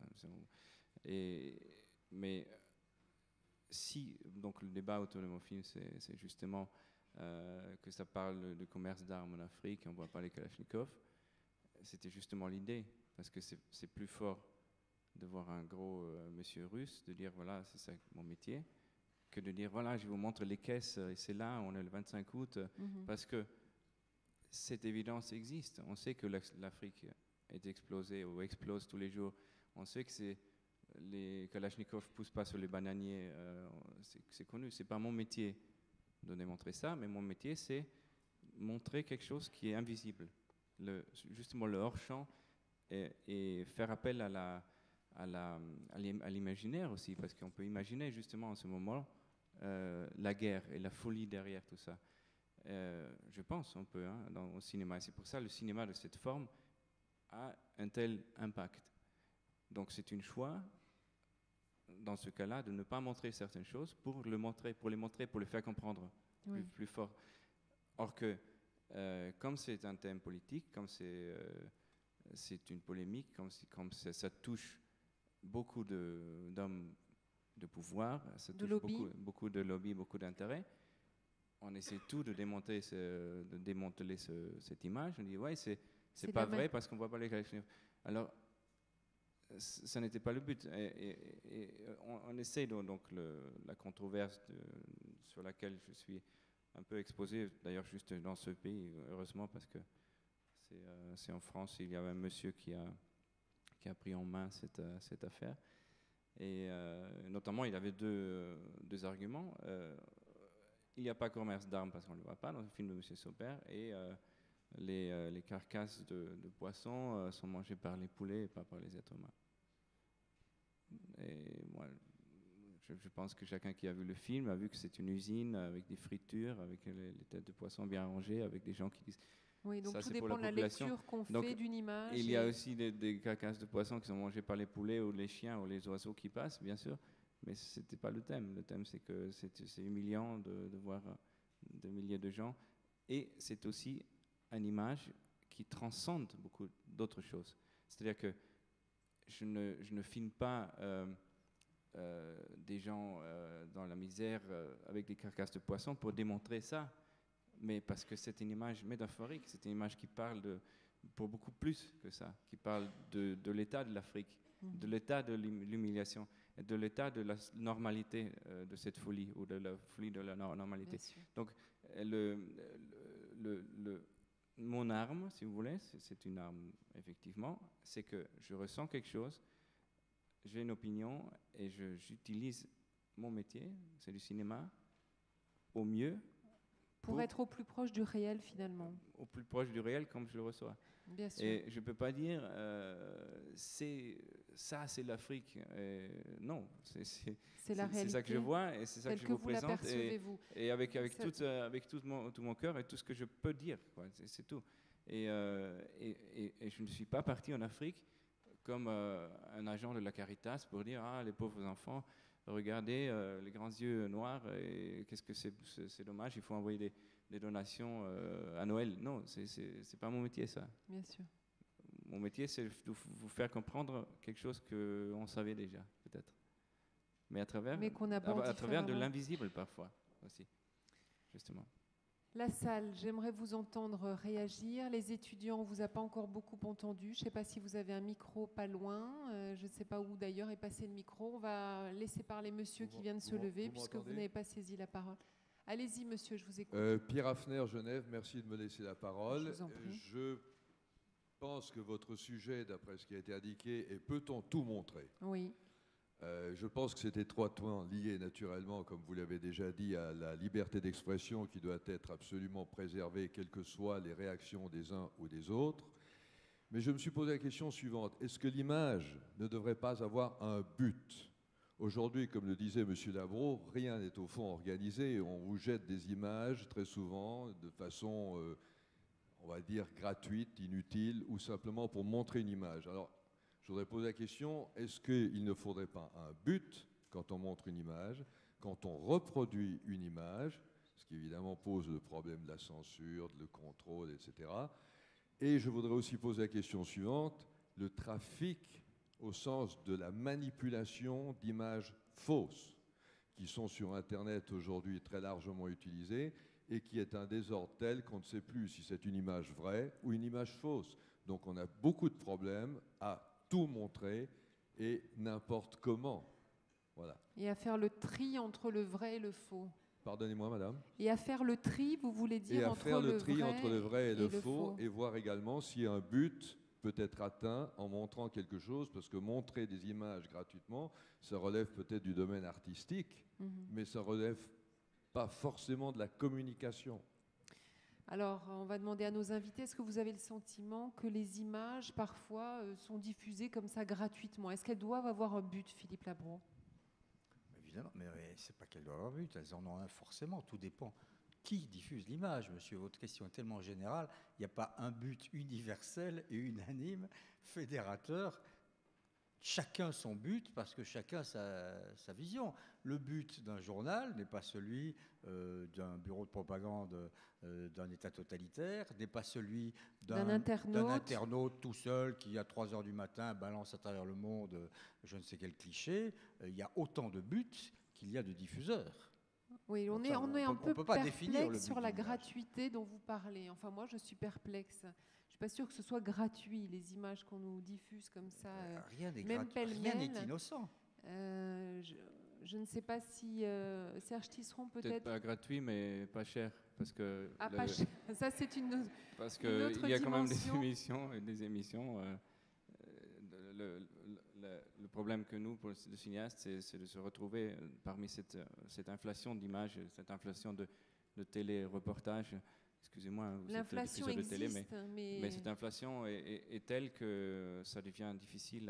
Mais si, donc le débat autour de mon film, c'est justement que ça parle de commerce d'armes en Afrique, on ne voit pas les Kalachnikov. C'était justement l'idée, parce que c'est plus fort de voir un gros monsieur russe, de dire voilà, c'est ça mon métier, que de dire voilà, je vous montre les caisses, et c'est là, on est le 25 août, parce que cette évidence existe. On sait que l'Afrique est explosée ou explose tous les jours. On sait que les Kalachnikov ne poussent pas sur les bananiers, c'est connu. C'est pas mon métier de démontrer ça, mais mon métier, c'est montrer quelque chose qui est invisible. Justement, le hors-champ et faire appel à l'imaginaire aussi, parce qu'on peut imaginer justement en ce moment la guerre et la folie derrière tout ça. Je pense on peut au cinéma. Et c'est pour ça que le cinéma de cette forme a un tel impact. Donc c'est une choix, dans ce cas-là, de ne pas montrer certaines choses pour les montrer, pour le faire comprendre plus fort. Or que, comme c'est un thème politique, comme c'est c'est une polémique, comme ça touche beaucoup d'hommes de pouvoir, ça touche beaucoup de lobby, beaucoup d'intérêts. On essaie tout de démanteler cette image. On dit ouais, c'est pas vrai parce qu'on voit pas les Kalachnikov. Alors ça n'était pas le but. Et on essaie donc la controverse sur laquelle je suis un peu exposé, d'ailleurs juste dans ce pays, heureusement, parce que c'est en France, il y avait un monsieur qui a pris en main cette affaire. Et notamment, il avait deux arguments. Il n'y a pas commerce d'armes parce qu'on ne le voit pas dans le film de M. Soper. Et les carcasses de poissons sont mangées par les poulets et pas par les êtres humains. Et moi, je pense que chacun qui a vu le film a vu que c'est une usine avec des fritures, avec les têtes de poissons bien rangées, avec des gens qui disent... Oui, donc ça, tout dépend de la lecture qu'on fait d'une image. Il y a aussi des carcasses de poissons qui sont mangées par les poulets ou les chiens ou les oiseaux qui passent, bien sûr, mais ce n'était pas le thème. Le thème, c'est que c'est humiliant de voir des milliers de gens. Et c'est aussi une image qui transcende beaucoup d'autres choses. C'est-à-dire que je ne filme pas des gens dans la misère avec des carcasses de poissons pour démontrer ça, mais parce que c'est une image métaphorique, c'est une image qui parle pour beaucoup plus que ça, qui parle de l'état de l'Afrique, de l'état de l'humiliation, de l'état de la normalité de cette folie, ou de la folie de la normalité. Donc, mon arme, si vous voulez, c'est une arme, effectivement, c'est que je ressens quelque chose, j'ai une opinion, et j'utilise mon métier, c'est du cinéma, au mieux, pour être au plus proche du réel, finalement. Au plus proche du réel, comme je le reçois. Bien sûr. Et je ne peux pas dire, c'est l'Afrique. Non, c'est la réalité. C'est ça que je vois et c'est ça que je vous présente. Et avec tout mon cœur et tout ce que je peux dire. C'est tout. Et je ne suis pas parti en Afrique comme un agent de la Caritas pour dire, ah, les pauvres enfants, regardez les grands yeux noirs, et qu'est-ce que c'est dommage, il faut envoyer des donations à Noël. Non, c'est pas mon métier, ça. Bien sûr. Mon métier, c'est de vous faire comprendre quelque chose qu'on savait déjà, peut-être. Mais à travers de l'invisible, parfois, aussi, justement. La salle, j'aimerais vous entendre réagir. Les étudiants, on ne vous a pas encore beaucoup entendu. Je ne sais pas si vous avez un micro pas loin. Je ne sais pas où d'ailleurs est passé le micro. On va laisser parler monsieur qui vient de se lever puisque vous n'avez pas saisi la parole. Allez-y monsieur, je vous écoute. Pierre Hafner, Genève, merci de me laisser la parole. Je vous en prie. Je pense que votre sujet, d'après ce qui a été indiqué, est peut-on tout montrer ? Oui. Je pense que c'est étroitement lié naturellement, comme vous l'avez déjà dit, à la liberté d'expression qui doit être absolument préservée, quelles que soient les réactions des uns ou des autres. Mais je me suis posé la question suivante. Est-ce que l'image ne devrait pas avoir un but ? Aujourd'hui, comme le disait M. Labro, rien n'est au fond organisé. On vous jette des images très souvent de façon, on va dire, gratuite, inutile, ou simplement pour montrer une image. Alors, je voudrais poser la question, est-ce qu'il ne faudrait pas un but quand on montre une image, quand on reproduit une image, ce qui évidemment pose le problème de la censure, de le contrôle, etc. Et je voudrais aussi poser la question suivante, le trafic au sens de la manipulation d'images fausses, qui sont sur Internet aujourd'hui très largement utilisées, et qui est un désordre tel qu'on ne sait plus si c'est une image vraie ou une image fausse. Donc on a beaucoup de problèmes à tout montrer et n'importe comment. Voilà. Et à faire le tri entre le vrai et le faux. Pardonnez-moi, madame. Et à faire le tri, vous voulez dire, entre le vrai et le faux, et voir également si un but peut être atteint en montrant quelque chose, parce que montrer des images gratuitement, ça relève peut-être du domaine artistique, mais ça relève pas forcément de la communication. Alors, on va demander à nos invités, est-ce que vous avez le sentiment que les images, parfois, sont diffusées comme ça gratuitement ? Est-ce qu'elles doivent avoir un but, Philippe Labro ? Évidemment, mais c'est pas qu'elles doivent avoir un but, elles en ont un forcément, tout dépend. Qui diffuse l'image, monsieur ? Votre question est tellement générale, il n'y a pas un but universel et unanime, fédérateur. chacun son but parce que chacun sa vision. Le but d'un journal n'est pas celui d'un bureau de propagande d'un État totalitaire, n'est pas celui d'un internaute tout seul qui, à 3 heures du matin, balance à travers le monde je ne sais quel cliché. Il y a autant de buts qu'il y a de diffuseurs. Oui, on est un peu perplexe sur la gratuité dont vous parlez. Enfin, moi, je suis perplexe. Je ne suis pas sûre que ce soit gratuit, les images qu'on nous diffuse comme ça. Rien n'est innocent. Je ne sais pas si Serge Tisseron peut-être pas gratuit, mais pas cher, parce que pas cher. Ça c'est une parce que il y a quand même des émissions. Le problème que nous, pour le cinéaste, c'est de se retrouver parmi cette inflation d'images, cette inflation de télé-reportages. Excusez-moi, vous l'inflation êtes diffuseur existe, de télé, mais cette inflation est telle que ça devient difficile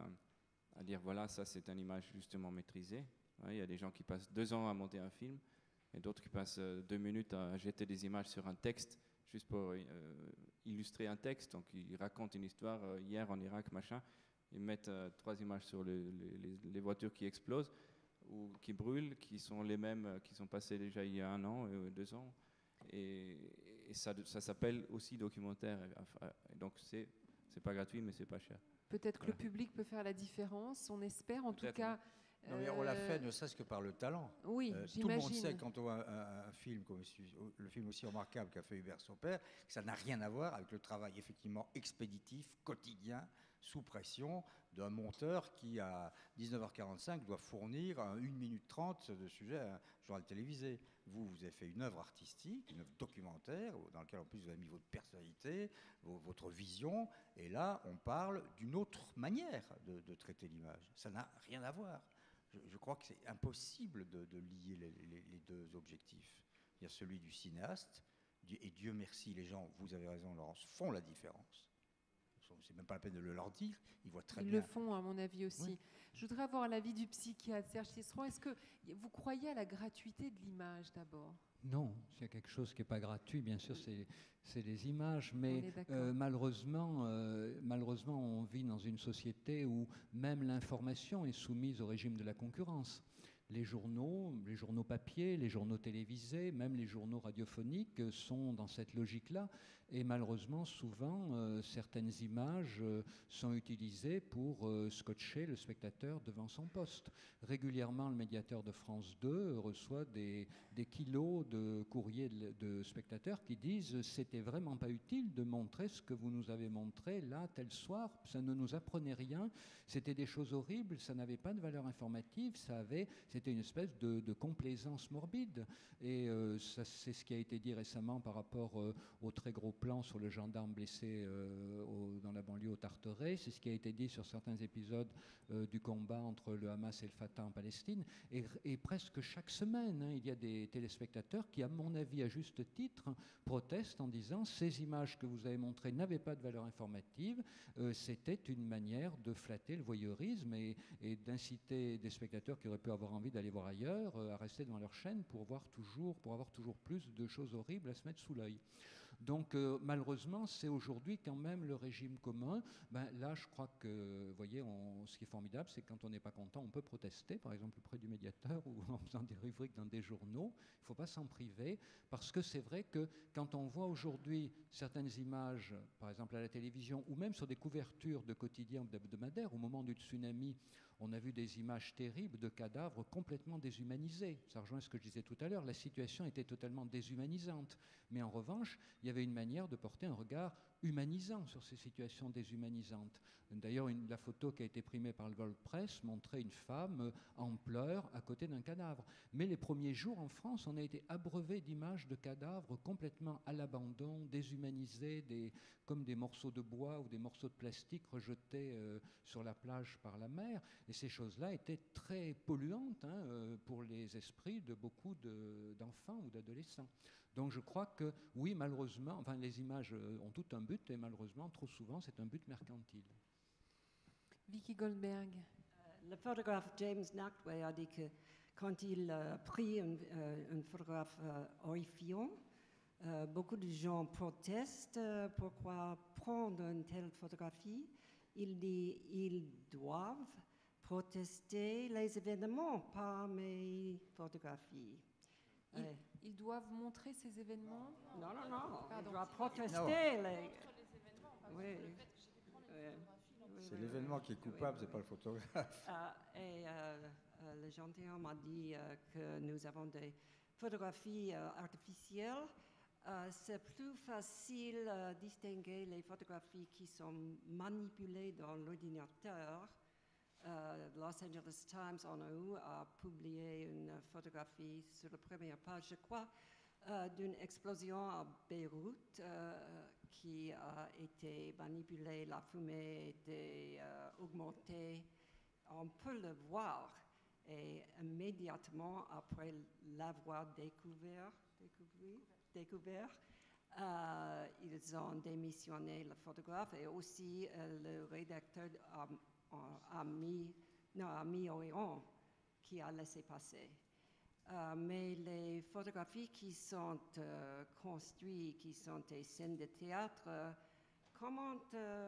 à dire voilà, ça c'est une image justement maîtrisée. Il y a des gens qui passent 2 ans à monter un film et d'autres qui passent 2 minutes à jeter des images sur un texte juste pour illustrer un texte. Donc ils racontent une histoire, hier en Irak, machin. Ils mettent 3 images sur les voitures qui explosent ou qui brûlent, qui sont les mêmes qui sont passées déjà il y a 1 an, 2 ans. Et ça s'appelle aussi documentaire. Donc c'est pas gratuit, mais c'est pas cher. Peut-être que le public peut faire la différence, on espère. En tout cas, non, mais on l'a fait ne serait-ce que par le talent. Oui, j'imagine. Tout le monde sait quand on voit un film comme le film aussi remarquable qu'a fait Hubert Sauper, que ça n'a rien à voir avec le travail effectivement expéditif, quotidien, sous pression d'un monteur qui à 19h45 doit fournir 1 minute 30 de sujet à un journal télévisé. Vous avez fait une œuvre artistique, une œuvre documentaire, dans laquelle en plus vous avez mis votre personnalité, votre vision, et là on parle d'une autre manière de traiter l'image. Ça n'a rien à voir. Je crois que c'est impossible de lier les 2 objectifs. Il y a celui du cinéaste, et Dieu merci, les gens, vous avez raison Laurence, font la différence. C'est même pas la peine de le leur dire, ils voient très bien. Ils le font, à mon avis aussi. Oui. Je voudrais avoir l'avis du psychiatre Serge Tisseron. Est-ce que vous croyez à la gratuité de l'image d'abord ? Non, s'il y a quelque chose qui n'est pas gratuit, bien sûr, c'est les images. Mais malheureusement, on vit dans une société où même l'information est soumise au régime de la concurrence. Les journaux papier, les journaux télévisés, même les journaux radiophoniques sont dans cette logique-là. Et malheureusement, souvent, certaines images sont utilisées pour scotcher le spectateur devant son poste. Régulièrement, le médiateur de France 2 reçoit des kilos de courriers de spectateurs qui disent « c'était vraiment pas utile de montrer ce que vous nous avez montré là, tel soir, ça ne nous apprenait rien, c'était des choses horribles, ça n'avait pas de valeur informative, c'était une espèce de complaisance morbide. » Et c'est ce qui a été dit récemment par rapport au très gros plan sur le gendarme blessé dans la banlieue au Tarteret. C'est ce qui a été dit sur certains épisodes du combat entre le Hamas et le Fatah en Palestine. Et presque chaque semaine, il y a des téléspectateurs qui, à mon avis, à juste titre, protestent en disant « ces images que vous avez montrées n'avaient pas de valeur informative, c'était une manière de flatter le voyeurisme et d'inciter des spectateurs qui auraient pu avoir envie d'aller voir ailleurs à rester devant leur chaîne pour avoir toujours plus de choses horribles à se mettre sous l'œil. » Donc malheureusement, c'est aujourd'hui quand même le régime commun. Là, je crois que, vous voyez, ce qui est formidable, c'est que quand on n'est pas content, on peut protester, par exemple auprès du médiateur ou en faisant des rubriques dans des journaux. Il ne faut pas s'en priver, parce que c'est vrai que quand on voit aujourd'hui certaines images, par exemple à la télévision, ou même sur des couvertures de quotidiens ou d'hebdomadaires, au moment du tsunami, on a vu des images terribles de cadavres complètement déshumanisés. Ça rejoint ce que je disais tout à l'heure, la situation était totalement déshumanisante. Mais en revanche, il y avait une manière de porter un regard humanisant sur ces situations déshumanisantes. D'ailleurs, la photo qui a été primée par le World Press montrait une femme en pleurs à côté d'un cadavre. Mais les premiers jours en France, on a été abreuvé d'images de cadavres complètement à l'abandon, déshumanisés, comme des morceaux de bois ou des morceaux de plastique rejetés sur la plage par la mer. Et ces choses-là étaient très polluantes pour les esprits de beaucoup d'enfants ou d'adolescents. Donc je crois que, oui, malheureusement, les images ont tout un but, et malheureusement, trop souvent, c'est un but mercantile. Vicky Goldberg. Le photographe James Nachtwey a dit que quand il a pris un photographe horrifiant, beaucoup de gens protestent pourquoi prendre une telle photographie. ils doivent protester les événements par mes photographies. Ils doivent montrer ces événements? Non, non, non. Pardon. Ils doivent protester les événements. Oui. C'est l'événement qui est coupable, c'est pas le photographe. Le gentilhomme m'a dit que nous avons des photographies artificielles. C'est plus facile de distinguer les photographies qui sont manipulées dans l'ordinateur. Los Angeles Times a publié une photographie sur la première page, je crois, d'une explosion à Beyrouth qui a été manipulée. La fumée était augmentée. On peut le voir. Et immédiatement après l'avoir découvert, ils ont démissionné le photographe et aussi le rédacteur a mis au héron qui a laissé passer. Mais les photographies qui sont construites, qui sont des scènes de théâtre, comment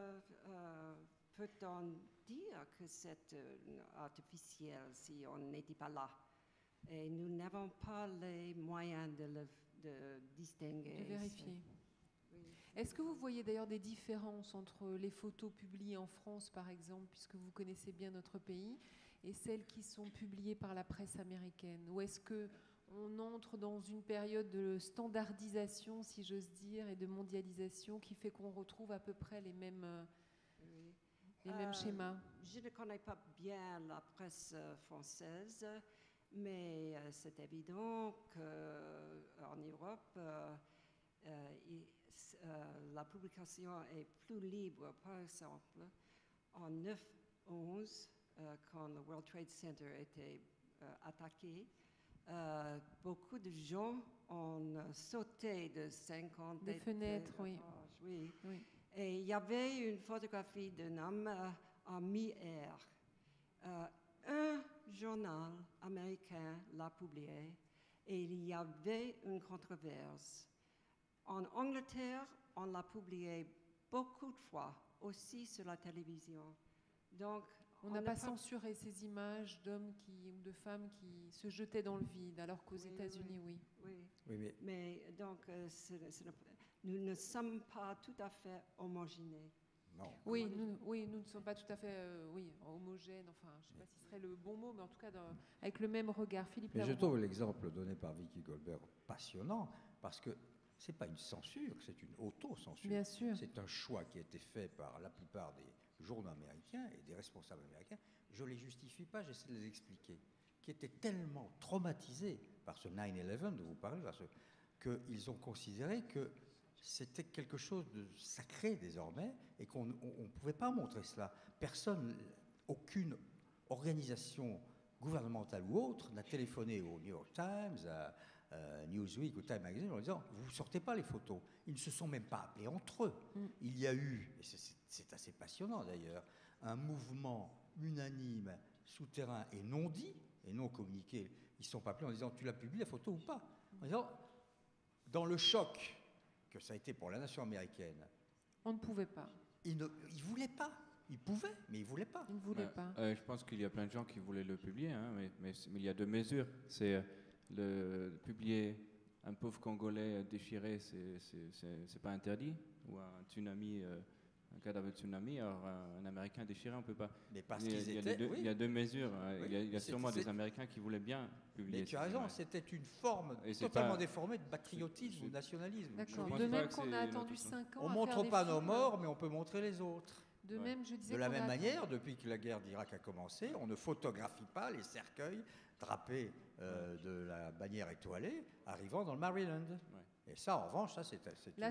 peut-on dire que c'est artificiel si on n'était pas là? Et nous n'avons pas les moyens de distinguer. De vérifier. Oui. Est-ce que vous voyez d'ailleurs des différences entre les photos publiées en France, par exemple, puisque vous connaissez bien notre pays, et celles qui sont publiées par la presse américaine? Ou est-ce qu'on entre dans une période de standardisation, si j'ose dire, et de mondialisation qui fait qu'on retrouve à peu près les mêmes schémas? Je ne connais pas bien la presse française, mais c'est évident qu'en Europe, la publication est plus libre. Par exemple, en 9/11, quand le World Trade Center était attaqué, beaucoup de gens ont sauté de 50 des fenêtres, oui. Oui. Et il y avait une photographie d'un homme en mi-air. Un journal américain l'a publié et il y avait une controverse. En Angleterre, on l'a publié beaucoup de fois, aussi sur la télévision. Donc, on n'a pas censuré ces images d'hommes ou de femmes qui se jetaient dans le vide, alors qu'aux États-Unis, oui. Mais donc, nous ne sommes pas tout à fait homogénés. Non. Oui, nous ne sommes pas tout à fait homogènes. Enfin, je ne sais pas si ce serait le bon mot, mais en tout cas, avec le même regard. Philippe Labro. Je trouve l'exemple donné par Vicky Goldberg passionnant, parce que ce n'est pas une censure, c'est une auto-censure. Bien sûr. C'est un choix qui a été fait par la plupart des journaux américains et des responsables américains. Je ne les justifie pas, j'essaie de les expliquer. Qui étaient tellement traumatisés par ce 9/11 dont vous parlez, qu'ils ont considéré que c'était quelque chose de sacré désormais et qu'on ne pouvait pas montrer cela. Personne, aucune organisation gouvernementale ou autre n'a téléphoné au New York Times, à Newsweek ou Time Magazine en disant « vous ne sortez pas les photos ». Ils ne se sont même pas appelés entre eux. Il y a eu, et c'est assez passionnant d'ailleurs, un mouvement unanime, souterrain et non dit, et non communiqué. Ils ne se sont pas appelés en disant « tu l'as publié la photo ou pas ?» En disant « dans le choc que ça a été pour la nation américaine. » On ne pouvait pas. Ils ne voulaient pas. Ils pouvaient, mais ils ne voulaient pas. Ils ne voulaient pas. Je pense qu'il y a plein de gens qui voulaient le publier, hein, mais il y a deux mesures. C'est publier un pauvre Congolais déchiré, c'est pas interdit, ou un tsunami, un cadavre de tsunami, alors un Américain déchiré, on ne peut pas. Mais parce qu'ils étaient... Il y a deux mesures. Oui, il y a sûrement des Américains qui voulaient bien publier. Mais tu as raison, c'était une forme totalement déformée de patriotisme ou de nationalisme. D'accord. De même qu'on a attendu 5 ans. On ne montre pas nos morts, mais on peut montrer les autres. De même, je disais de la même manière, depuis que la guerre d'Irak a commencé, on ne photographie pas les cercueils drapés de la bannière étoilée arrivant dans le Maryland. Ouais. Et ça, en revanche, c'est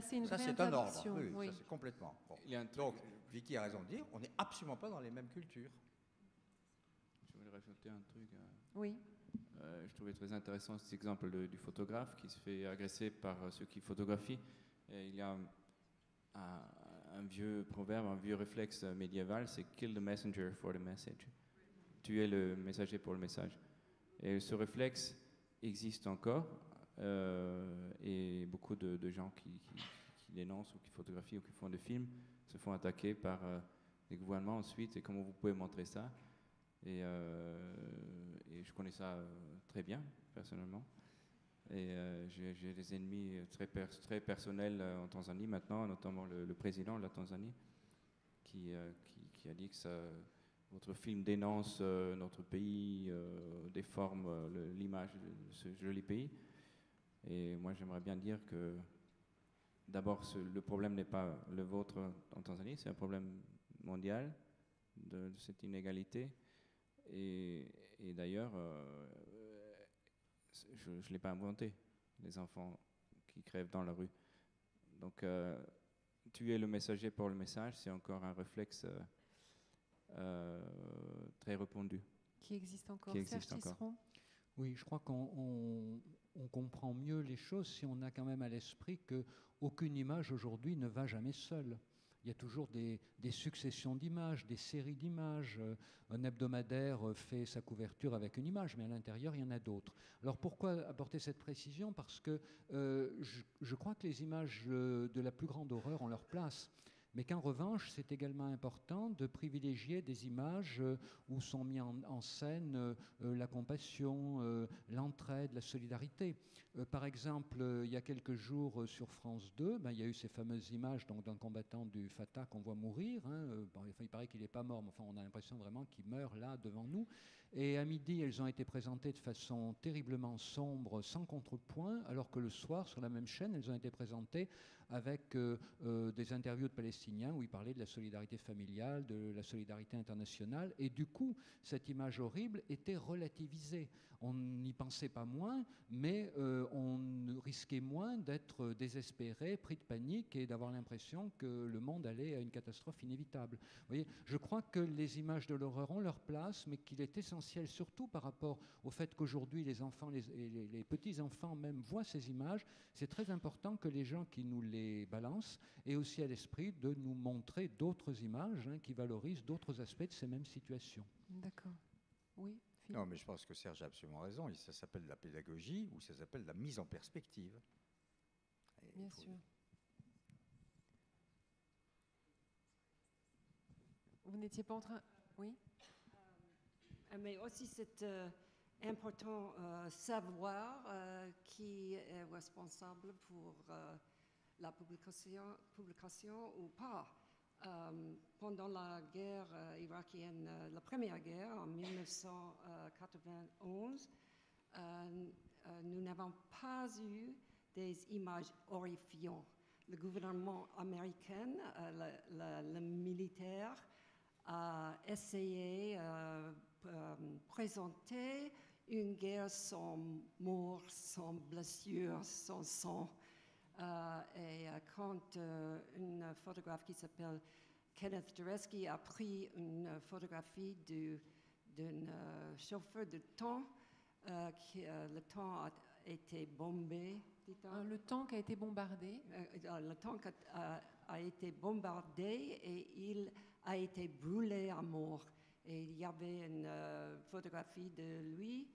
un ordre. Oui. Ça, c'est complètement. Bon. Donc, Vicky a raison de dire, on n'est absolument pas dans les mêmes cultures. Je voulais rajouter un truc. Oui. Je trouvais très intéressant cet exemple du photographe qui se fait agresser par ceux qui photographient. Et il y a un vieux proverbe, un vieux réflexe médiéval, c'est « kill the messenger for the message ». Tuer le messager pour le message. Et ce réflexe existe encore, et beaucoup de gens qui dénoncent ou qui photographient ou qui font des films se font attaquer par des gouvernements ensuite et comment vous pouvez montrer ça. Et je connais ça très bien, personnellement. Et j'ai des ennemis très personnels en Tanzanie maintenant, notamment le président de la Tanzanie, qui a dit que votre film dénonce notre pays, déforme l'image de ce joli pays. Et moi, j'aimerais bien dire que, d'abord, le problème n'est pas le vôtre en Tanzanie, c'est un problème mondial de cette inégalité. Et d'ailleurs, je ne l'ai pas inventé, les enfants qui crèvent dans la rue. Donc, tuer le messager pour le message, c'est encore un réflexe très répandu. Qui existe encore. Qui existe encore. Oui, je crois qu'on comprend mieux les choses si on a quand même à l'esprit qu'aucune image aujourd'hui ne va jamais seule. Il y a toujours des successions d'images, des séries d'images. Un hebdomadaire fait sa couverture avec une image, mais à l'intérieur, il y en a d'autres. Alors pourquoi apporter cette précision? Parce que je crois que les images de la plus grande horreur ont leur place. Mais qu'en revanche, c'est également important de privilégier des images où sont mis en scène la compassion, l'entraide, la solidarité. Par exemple, il y a quelques jours sur France 2, il y a eu ces fameuses images d'un combattant du Fatah qu'on voit mourir. Il paraît qu'il n'est pas mort, mais enfin, on a l'impression vraiment qu'il meurt là devant nous. Et à midi, elles ont été présentées de façon terriblement sombre, sans contrepoint, alors que le soir, sur la même chaîne, elles ont été présentées avec des interviews de Palestiniens où ils parlaient de la solidarité familiale, de la solidarité internationale. Et du coup, cette image horrible était relativisée. On n'y pensait pas moins, mais on risquait moins d'être désespéré, pris de panique et d'avoir l'impression que le monde allait à une catastrophe inévitable. Vous voyez, je crois que les images de l'horreur ont leur place, mais qu'il est essentiel, surtout par rapport au fait qu'aujourd'hui les enfants, les petits-enfants même voient ces images, c'est très important que les gens qui nous les balancent aient aussi à l'esprit de nous montrer d'autres images qui valorisent d'autres aspects de ces mêmes situations. D'accord. Oui. Non, mais je pense que Serge a absolument raison. Ça s'appelle la pédagogie ou ça s'appelle la mise en perspective. Bien sûr. Vous n'étiez pas en train... Oui. Mais aussi, c'est important savoir qui est responsable pour la publication ou pas. Pendant la guerre irakienne, la première guerre en 1991, nous n'avons pas eu des images horrifiantes. Le gouvernement américain, le militaire, a essayé de présenter une guerre sans mort, sans blessure, sans sang. Et quand un photographe qui s'appelle Kenneth Dureski a pris une photographie d'un chauffeur de tank, le tank a été bombé. Le tank a été bombardé. Le tank a été bombardé et il a été brûlé à mort. Et il y avait une photographie de lui.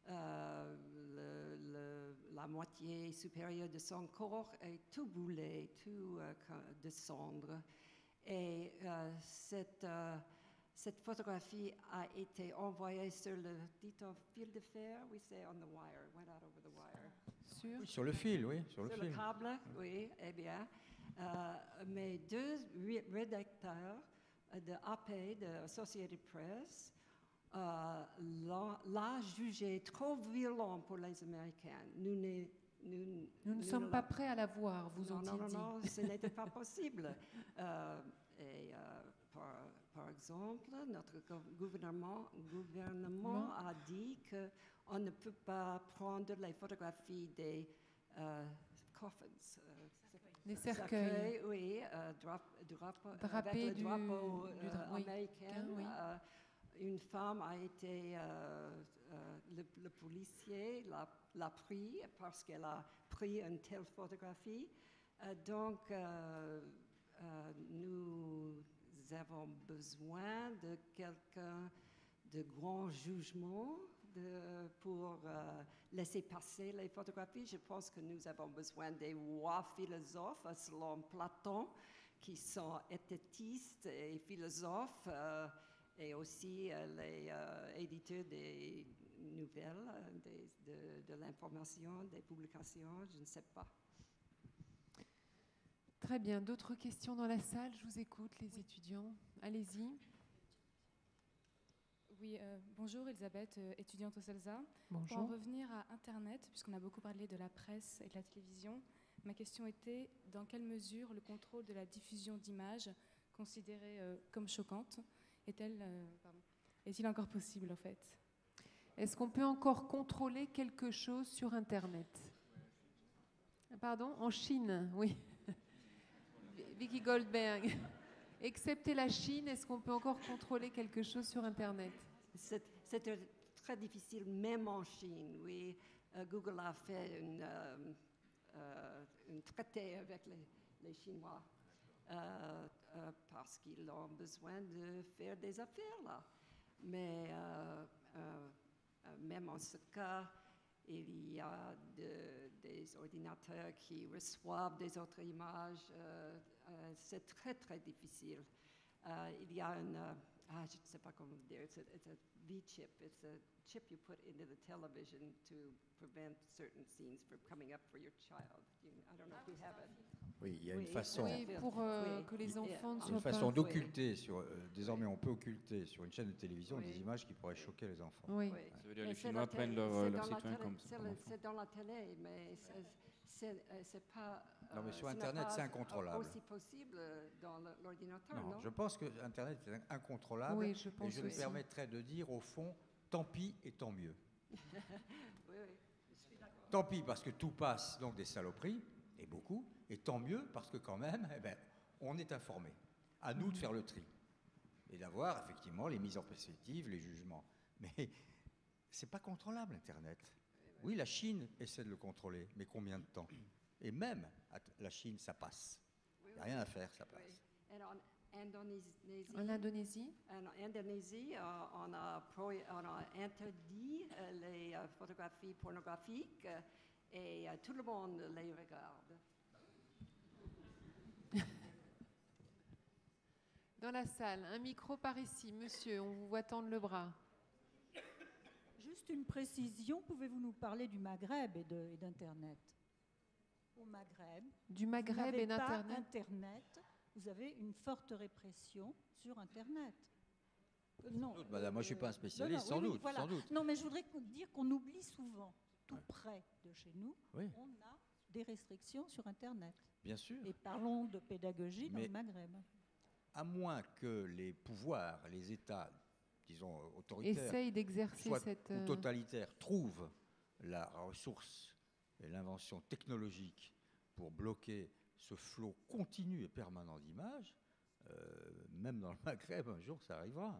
La moitié supérieure de son corps est tout brûlé, tout de cendres. Et cette photographie a été envoyée sur le fil de fer. We say on the wire, went out over the wire. Oui, sur le fil, oui. Sur le câble, oui, eh bien. Mais deux rédacteurs de AP, de Associated Press, l'a jugé trop violent pour les Américains. Nous ne sommes pas prêts à la voir, vous ont-ils dit. Non, ce n'était pas possible. Par exemple, notre gouvernement a dit qu'on ne peut pas prendre les photographies des coffins. Les cercueils. Oui, drapés avec le drapeau américain. Oui. Une femme a été, le policier l'a pris parce qu'elle a pris une telle photographie. Donc, nous avons besoin de quelqu'un de grand jugement pour laisser passer les photographies. Je pense que nous avons besoin des rois philosophes, selon Platon, qui sont esthétistes et philosophes et aussi les éditeurs des nouvelles, de l'information, des publications, je ne sais pas. Très bien. D'autres questions dans la salle? Je vous écoute, les étudiants. Allez-y. Oui, bonjour Elisabeth, étudiante au CELSA. Bonjour. Pour en revenir à Internet, puisqu'on a beaucoup parlé de la presse et de la télévision, ma question était dans quelle mesure le contrôle de la diffusion d'images considérées comme choquantes est-il encore possible en fait? Est-ce qu'on peut encore contrôler quelque chose sur Internet? Pardon? En Chine, oui. Vicky Goldberg. Excepté la Chine, est-ce qu'on peut encore contrôler quelque chose sur Internet? C'est très difficile, même en Chine, oui. Google a fait un traité avec les Chinois parce qu'ils ont besoin de faire des affaires là. Mais même en ce cas, il y a des ordinateurs qui reçoivent des autres images. C'est très, très difficile. Il y a je ne sais pas comment dire, it's a V-chip. It's a chip you put into the television to prevent certain scenes from coming up for your child. I don't know if you have it. Oui, il y a une façon. Oui, pour que les enfants ne soient pas... Une façon d'occulter. Désormais, on peut occulter sur une chaîne de télévision des images qui pourraient choquer les enfants. Oui. Ça veut dire que les Chinois prennent leur citoyen comme c'est dans la télé, mais c'est pas... Non, mais sur Internet, c'est incontrôlable. Aussi possible dans l'ordinateur, non? Non, je pense que Internet est incontrôlable. Oui, je pense et je me aussi. permettrais de dire, au fond, tant pis et tant mieux. Oui, je suis d'accord. Tant pis parce que tout passe, donc des saloperies, et beaucoup, et tant mieux parce que quand même, on est informé. À nous de faire le tri. Et d'avoir, effectivement, les mises en perspective, les jugements. Mais c'est pas contrôlable, Internet. Oui, la Chine essaie de le contrôler, mais combien de temps? Et même, la Chine, ça passe. Il n'y a rien à faire, ça passe. Oui. Et en Indonésie, on a interdit les photographies pornographiques et tout le monde les regarde. dans la salle, un micro par ici. Monsieur, on vous voit tendre le bras. Juste une précision, pouvez-vous nous parler du Maghreb et d'Internet? Au Maghreb, du Maghreb et d'Internet. Internet, vous avez une forte répression sur Internet. Non. Madame, moi, je ne suis pas un spécialiste, sans doute. Non, mais je voudrais dire qu'on oublie souvent, tout près de chez nous, on a des restrictions sur Internet. Bien sûr. Et parlons de pédagogie dans le Maghreb. À moins que les pouvoirs, les États, disons autoritaires, essayent d'exercer ou totalitaires, trouvent la ressource et l'invention technologique pour bloquer ce flot continu et permanent d'images, même dans le Maghreb, un jour, ça arrivera.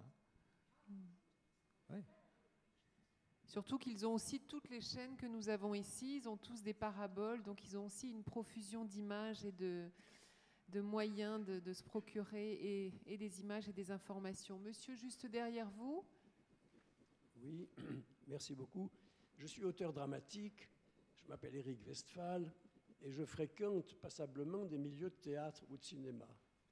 Oui. Surtout qu'ils ont aussi toutes les chaînes que nous avons ici, ils ont tous des paraboles, donc ils ont aussi une profusion d'images et de moyens de se procurer et des images et des informations. Monsieur, juste derrière vous. Oui, merci beaucoup. Je suis auteur dramatique, je m'appelle Éric Westphal et je fréquente passablement des milieux de théâtre ou de cinéma.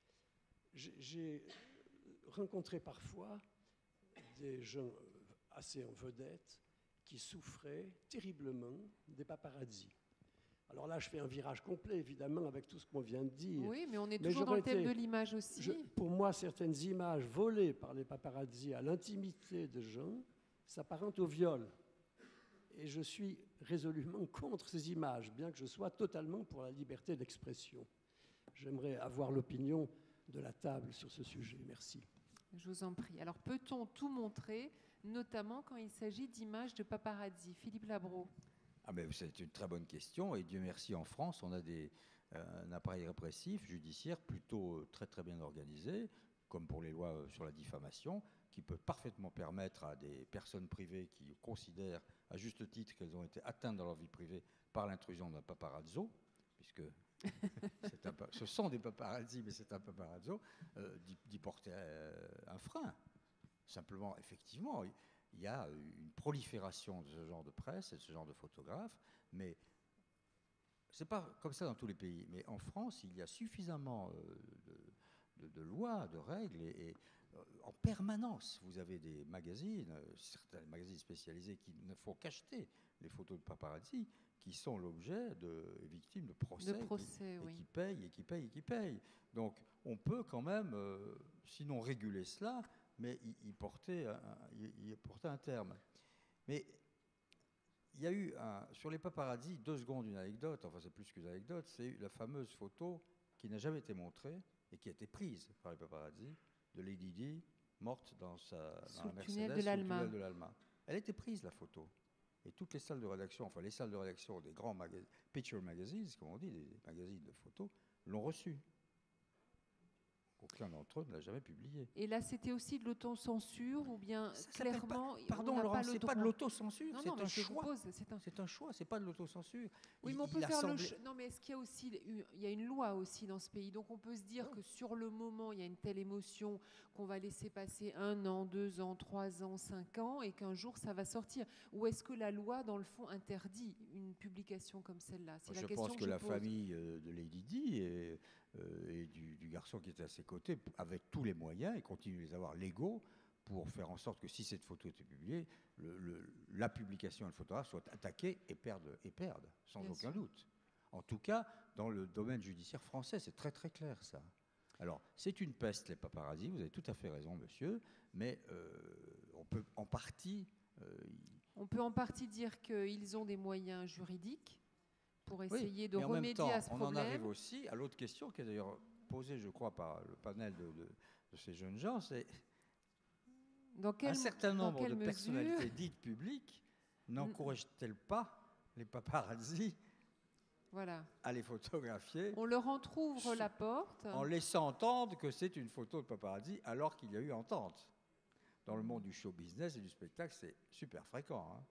J'ai rencontré parfois des gens assez en vedette qui souffraient terriblement des paparazzis. Alors là, je fais un virage complet, évidemment, avec tout ce qu'on vient de dire. Oui, mais on est toujours dans le thème de l'image aussi. Pour moi, certaines images volées par les paparazzis à l'intimité de gens s'apparentent au viol. Et je suis résolument contre ces images, bien que je sois totalement pour la liberté d'expression. J'aimerais avoir l'opinion de la table sur ce sujet. Merci. Je vous en prie. Alors, peut-on tout montrer, notamment quand il s'agit d'images de paparazzi? Philippe Labro. C'est une très bonne question, et Dieu merci, en France, on a un appareil répressif, judiciaire, plutôt très très bien organisé, comme pour les lois sur la diffamation, qui peut parfaitement permettre à des personnes privées qui considèrent à juste titre qu'elles ont été atteintes dans leur vie privée par l'intrusion d'un paparazzo, puisque ce sont des paparazzis, mais c'est un paparazzo, d'y porter un frein. Simplement, effectivement, il y a une prolifération de ce genre de presse et de ce genre de photographes, mais c'est pas comme ça dans tous les pays, mais en France, il y a suffisamment de lois, de règles, et en permanence, vous avez des magazines, certains magazines spécialisés qui ne font qu'acheter les photos de paparazzi, qui sont l'objet de victimes de procès, oui. qui payent, et qui payent, et qui payent. Donc, on peut quand même, sinon réguler cela, mais y porter un terme. Mais il y a eu, sur les paparazzi, 2 secondes, une anecdote, enfin c'est plus qu'une anecdote, c'est la fameuse photo qui n'a jamais été montrée et qui a été prise par les paparazzi de Lady Di, morte dans la Mercedes, tunnel de sous le l'Alma. tunnel de l'Alma. Elle a été prise, la photo. Et toutes les salles de rédaction, enfin les salles de rédaction des grands picture magazines, comme on dit, des magazines de photos, l'ont reçue. Aucun d'entre eux ne l'a jamais publié. Et là, c'était aussi de l'autocensure ou bien clairement, pardon, on n'a Laurent, pas le c'est droit. pas de l'autocensure, Non, c'est non, mais un je vous choix. pose, C'est un choix, c'est pas de l'autocensure. Oui, mais on peut faire non, mais est-ce qu'il y a aussi il y a une loi aussi dans ce pays, donc on peut se dire que sur le moment, il y a une telle émotion qu'on va laisser passer 1 an, 2 ans, 3 ans, 5 ans, et qu'un jour ça va sortir. Ou est-ce que la loi, dans le fond, interdit une publication comme celle-là? C'est la Je question pense que je la pose. famille de Lady Di et du garçon qui était à ses côtés, avec tous les moyens, et continue de les avoir légaux, pour faire en sorte que si cette photo était publiée, la publication et le photographe soient attaqués et perdent, sans Bien aucun sûr. doute. En tout cas, dans le domaine judiciaire français, c'est très très clair ça. Alors, c'est une peste, les paparazzis, vous avez tout à fait raison, monsieur, mais on peut en partie... On peut en partie dire qu'ils ont des moyens juridiques pour essayer de mais en même remédier temps, à ce problème. on en arrive aussi à l'autre question qui est d'ailleurs posée, je crois, par le panel de ces jeunes gens, c'est un certain nombre de personnalités dites publiques n'encouragent-elles pas les paparazzis à les photographier? On leur entrouvre la porte. En laissant entendre que c'est une photo de paparazzi alors qu'il y a eu entente. Dans le monde du show business et du spectacle, c'est super fréquent. Hein.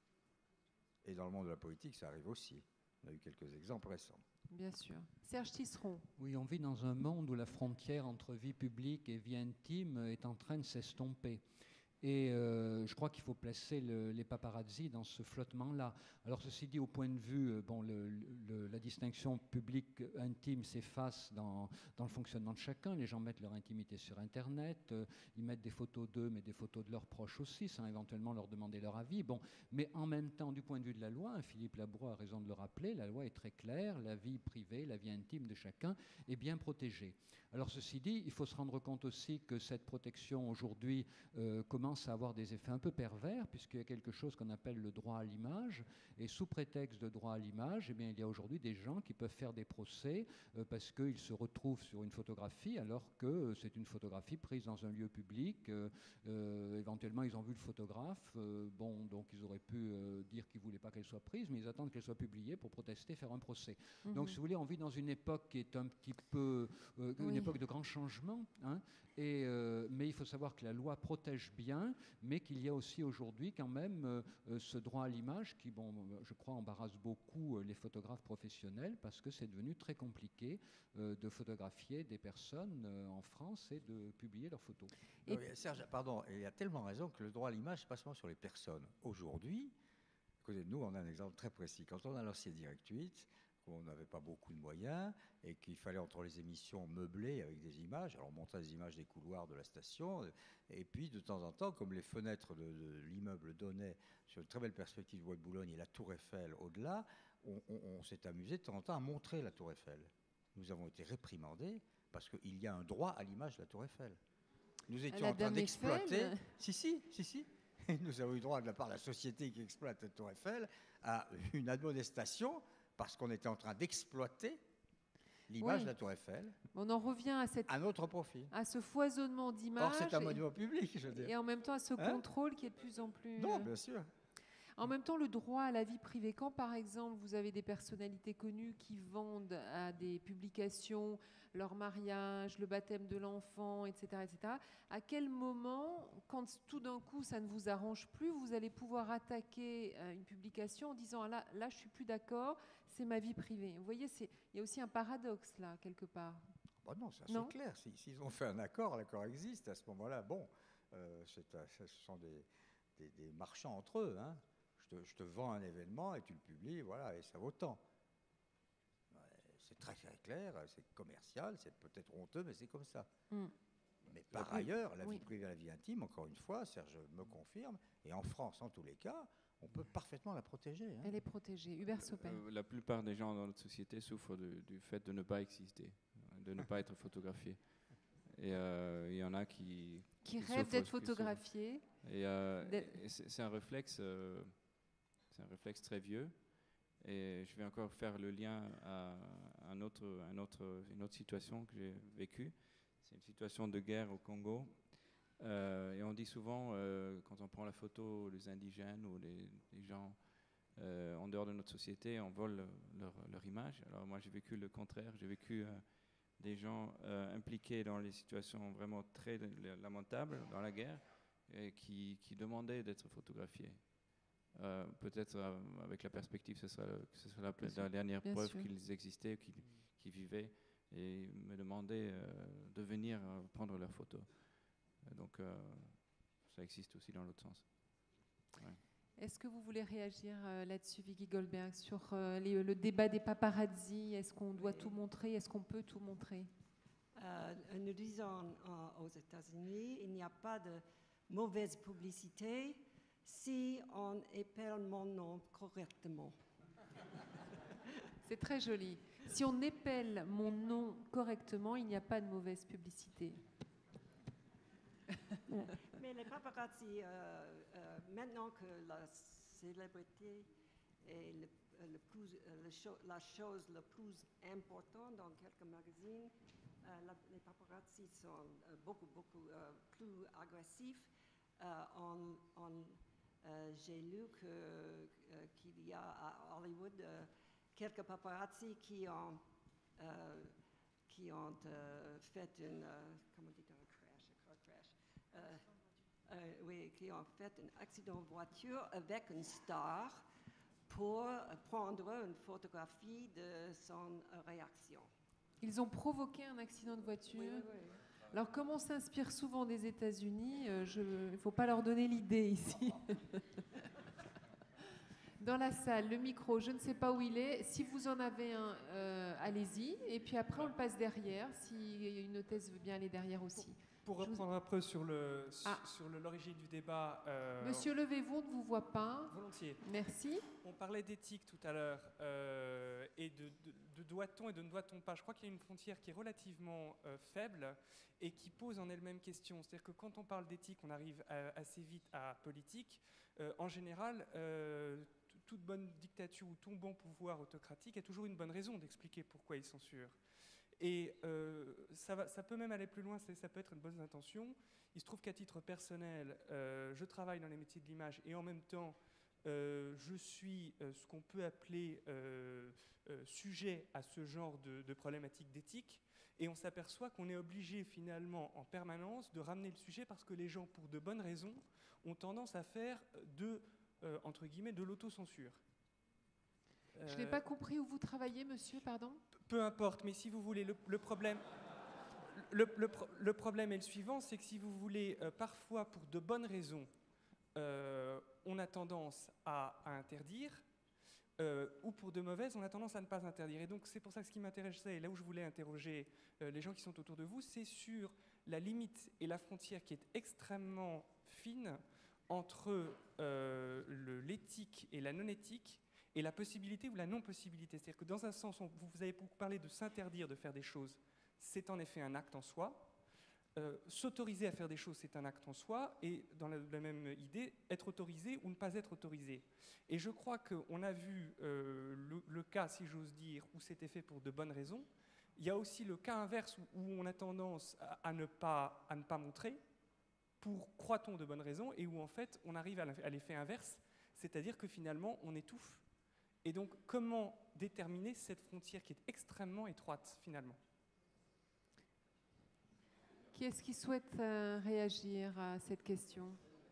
Et dans le monde de la politique, ça arrive aussi. On a eu quelques exemples récents. Bien sûr. Serge Tisseron. Oui, on vit dans un monde où la frontière entre vie publique et vie intime est en train de s'estomper. Et je crois qu'il faut placer les paparazzi dans ce flottement-là. Alors ceci dit, au point de vue, la distinction publique-intime s'efface dans le fonctionnement de chacun. Les gens mettent leur intimité sur Internet, ils mettent des photos d'eux, mais des photos de leurs proches aussi, sans éventuellement leur demander leur avis. Bon, mais en même temps, du point de vue de la loi, Philippe Labro a raison de le rappeler, la loi est très claire, la vie privée, la vie intime de chacun est bien protégée. Alors ceci dit, il faut se rendre compte aussi que cette protection aujourd'hui commence à avoir des effets un peu pervers, puisqu'il y a quelque chose qu'on appelle le droit à l'image, et sous prétexte de droit à l'image, eh bien, il y a aujourd'hui des gens qui peuvent faire des procès parce qu'ils se retrouvent sur une photographie alors que c'est une photographie prise dans un lieu public, éventuellement ils ont vu le photographe, donc ils auraient pu dire qu'ils ne voulaient pas qu'elle soit prise, mais ils attendent qu'elle soit publiée pour protester, faire un procès. Donc si vous voulez, on vit dans une époque qui est un petit peu une époque de grands changements, hein, mais il faut savoir que la loi protège bien, mais qu'il y a aussi aujourd'hui quand même ce droit à l'image qui, je crois, embarrasse beaucoup les photographes professionnels parce que c'est devenu très compliqué de photographier des personnes en France et de publier leurs photos. Oui, Serge, pardon, il a tellement raison que le droit à l'image, c'est pas seulement sur les personnes. Aujourd'hui, écoutez, nous, on a un exemple très précis. Quand on a lancé Direct 8, on n'avait pas beaucoup de moyens et qu'il fallait entre les émissions meubler avec des images. Alors on montrait des images des couloirs de la station et puis de temps en temps, comme les fenêtres de l'immeuble donnaient sur une très belle perspective de Bois de Boulogne et la Tour Eiffel au-delà, on s'est amusé de temps en temps à montrer la Tour Eiffel. Nous avons été réprimandés parce qu'il y a un droit à l'image de la Tour Eiffel. Nous étions en train d'exploiter... Si. Nous avons eu droit de la part de la société qui exploite la Tour Eiffel à une admonestation parce qu'on était en train d'exploiter l'image de la Tour Eiffel. On en revient à notre profit. À ce foisonnement d'images. Or, c'est un monument public, je veux dire. Et en même temps, à ce contrôle qui est de plus en plus... Non, bien sûr. En même temps, le droit à la vie privée. Quand, par exemple, vous avez des personnalités connues qui vendent à des publications leur mariage, le baptême de l'enfant, etc., à quel moment, quand tout d'un coup, ça ne vous arrange plus, vous allez pouvoir attaquer une publication en disant « là, je ne suis plus d'accord, c'est ma vie privée ». Vous voyez, il y a aussi un paradoxe, là, quelque part. Non, ça c'est clair. S'ils ont fait un accord, l'accord existe. À ce moment-là, ce sont des marchands entre eux, hein. Je te vends un événement et tu le publies, voilà, et ça vaut tant. c'est très, très clair, c'est commercial, c'est peut-être honteux, mais c'est comme ça. Mm. Mais par ailleurs, la vie privée et la vie intime, encore une fois, Serge me confirme, et en France, en tous les cas, on peut parfaitement la protéger. Hein. Elle est protégée. Hubert Sopin. La plupart des gens dans notre société souffrent du fait de ne pas exister, de ne pas être photographié. Et il y en a qui rêvent d'être photographiés. Et c'est un réflexe très vieux. Et je vais encore faire le lien à une autre situation que j'ai vécue. C'est une situation de guerre au Congo. Et on dit souvent, quand on prend la photo, les indigènes ou les gens en dehors de notre société, on vole leur image. Alors moi, j'ai vécu le contraire. J'ai vécu des gens impliqués dans les situations vraiment très lamentables dans la guerre et qui demandaient d'être photographiés. Peut-être avec la perspective que ce sera la dernière preuve qu'ils existaient, qu'ils vivaient, et me demandaient de venir prendre leurs photos. Donc ça existe aussi dans l'autre sens. Ouais. Est-ce que vous voulez réagir là-dessus, Vicky Goldberg, sur le débat des paparazzi? Est-ce qu'on doit tout montrer? Est-ce qu'on peut tout montrer? Nous disons aux États-Unis, il n'y a pas de mauvaise publicité si on épelle mon nom correctement. C'est très joli. Si on épelle mon nom correctement, il n'y a pas de mauvaise publicité. Mais les paparazzi, maintenant que la célébrité est la chose la plus importante dans quelques magazines, les paparazzi sont beaucoup plus agressifs. J'ai lu qu'il y a à Hollywood quelques paparazzi qui ont fait qui ont fait un accident de voiture avec une star pour prendre une photographie de son réaction. Ils ont provoqué un accident de voiture. Oui. Alors, comme on s'inspire souvent des États-Unis, il ne faut pas leur donner l'idée ici. Dans la salle, le micro, je ne sais pas où il est. Si vous en avez un, allez-y. Et puis après, on le passe derrière, si une hôtesse veut bien aller derrière aussi. Pour reprendre un peu sur l'origine du débat... Monsieur, levez-vous, on ne vous voit pas. Volontiers. Merci. On parlait d'éthique tout à l'heure, et de doit-on et de ne doit-on pas. Je crois qu'il y a une frontière qui est relativement faible et qui pose en elle-même question. C'est-à-dire que quand on parle d'éthique, on arrive assez vite à politique. En général, toute bonne dictature ou tout bon pouvoir autocratique a toujours une bonne raison d'expliquer pourquoi il censure. Et ça peut même aller plus loin, ça peut être une bonne intention. Il se trouve qu'à titre personnel, je travaille dans les métiers de l'image et en même temps, je suis ce qu'on peut appeler sujet à ce genre de problématiques d'éthique. Et on s'aperçoit qu'on est obligé finalement en permanence de ramener le sujet parce que les gens, pour de bonnes raisons, ont tendance à faire entre guillemets, de l'autocensure. Je n'ai pas compris où vous travaillez, monsieur, pardon. Peu importe, mais si vous voulez, le problème est le suivant, c'est que si vous voulez, parfois pour de bonnes raisons, on a tendance à interdire, ou pour de mauvaises, on a tendance à ne pas interdire. Et donc c'est pour ça que ce qui m'intéressait, et là où je voulais interroger les gens qui sont autour de vous, c'est sur la limite et la frontière qui est extrêmement fine entre l'éthique et la non-éthique, et la possibilité ou la non-possibilité. C'est-à-dire que dans un sens, vous avez beaucoup parlé de s'interdire de faire des choses, c'est en effet un acte en soi. S'autoriser à faire des choses, c'est un acte en soi, et dans la même idée, être autorisé ou ne pas être autorisé. Et je crois qu'on a vu le cas, si j'ose dire, où c'était fait pour de bonnes raisons. Il y a aussi le cas inverse où on a tendance à ne pas montrer, pour, croit-on, de bonnes raisons, et où en fait on arrive à l'effet inverse, c'est-à-dire que finalement on étouffe. Et donc comment déterminer cette frontière qui est extrêmement étroite finalement? Qui est-ce qui souhaite réagir à cette question?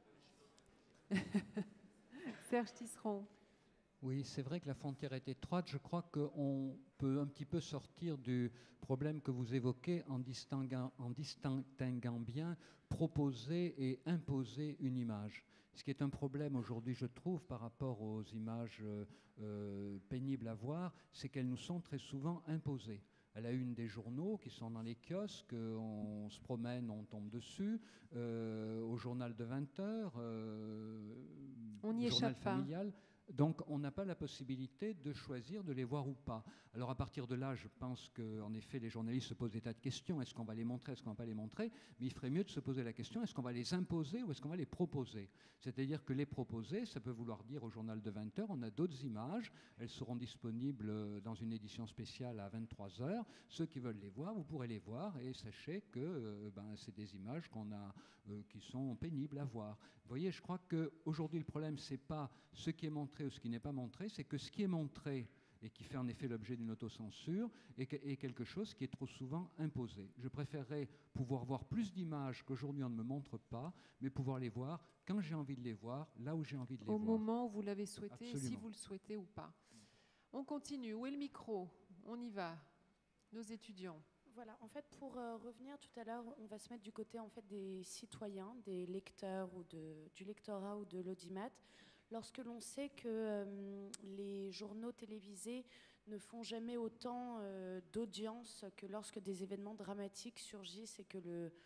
Serge Tisseron. Oui, c'est vrai que la frontière est étroite. Je crois qu'on peut un petit peu sortir du problème que vous évoquez en distinguant bien proposer et imposer une image. Ce qui est un problème aujourd'hui, je trouve, par rapport aux images pénibles à voir, c'est qu'elles nous sont très souvent imposées. À la une des journaux qui sont dans les kiosques, on se promène, on tombe dessus, au journal de 20 heures, on n'y journal échappe pas. familial. Donc on n'a pas la possibilité de choisir de les voir ou pas. Alors à partir de là, je pense qu'en effet, les journalistes se posent des tas de questions. Est-ce qu'on va les montrer, est-ce qu'on ne va pas les montrer? Mais il ferait mieux de se poser la question, est-ce qu'on va les imposer ou est-ce qu'on va les proposer? C'est-à-dire que les proposer, ça peut vouloir dire au journal de 20 heures, on a d'autres images, elles seront disponibles dans une édition spéciale à 23 heures. Ceux qui veulent les voir, vous pourrez les voir et sachez que c'est des images qui sont pénibles à voir. Vous voyez, je crois qu'aujourd'hui, le problème, ce n'est pas ce qui est montré ou ce qui n'est pas montré, c'est que ce qui est montré et qui fait en effet l'objet d'une autocensure est quelque chose qui est trop souvent imposé. Je préférerais pouvoir voir plus d'images qu'aujourd'hui on ne me montre pas, mais pouvoir les voir quand j'ai envie de les voir, là où j'ai envie de les voir. Au moment où vous l'avez souhaité, Absolument. si vous le souhaitez ou pas. On continue. Où est le micro? On y va. Nos étudiants. Voilà, en fait, pour revenir tout à l'heure, on va se mettre du côté en fait, des citoyens, des lecteurs ou du lectorat ou de l'audimat. Lorsque l'on sait que les journaux télévisés ne font jamais autant d'audience que lorsque des événements dramatiques surgissent et que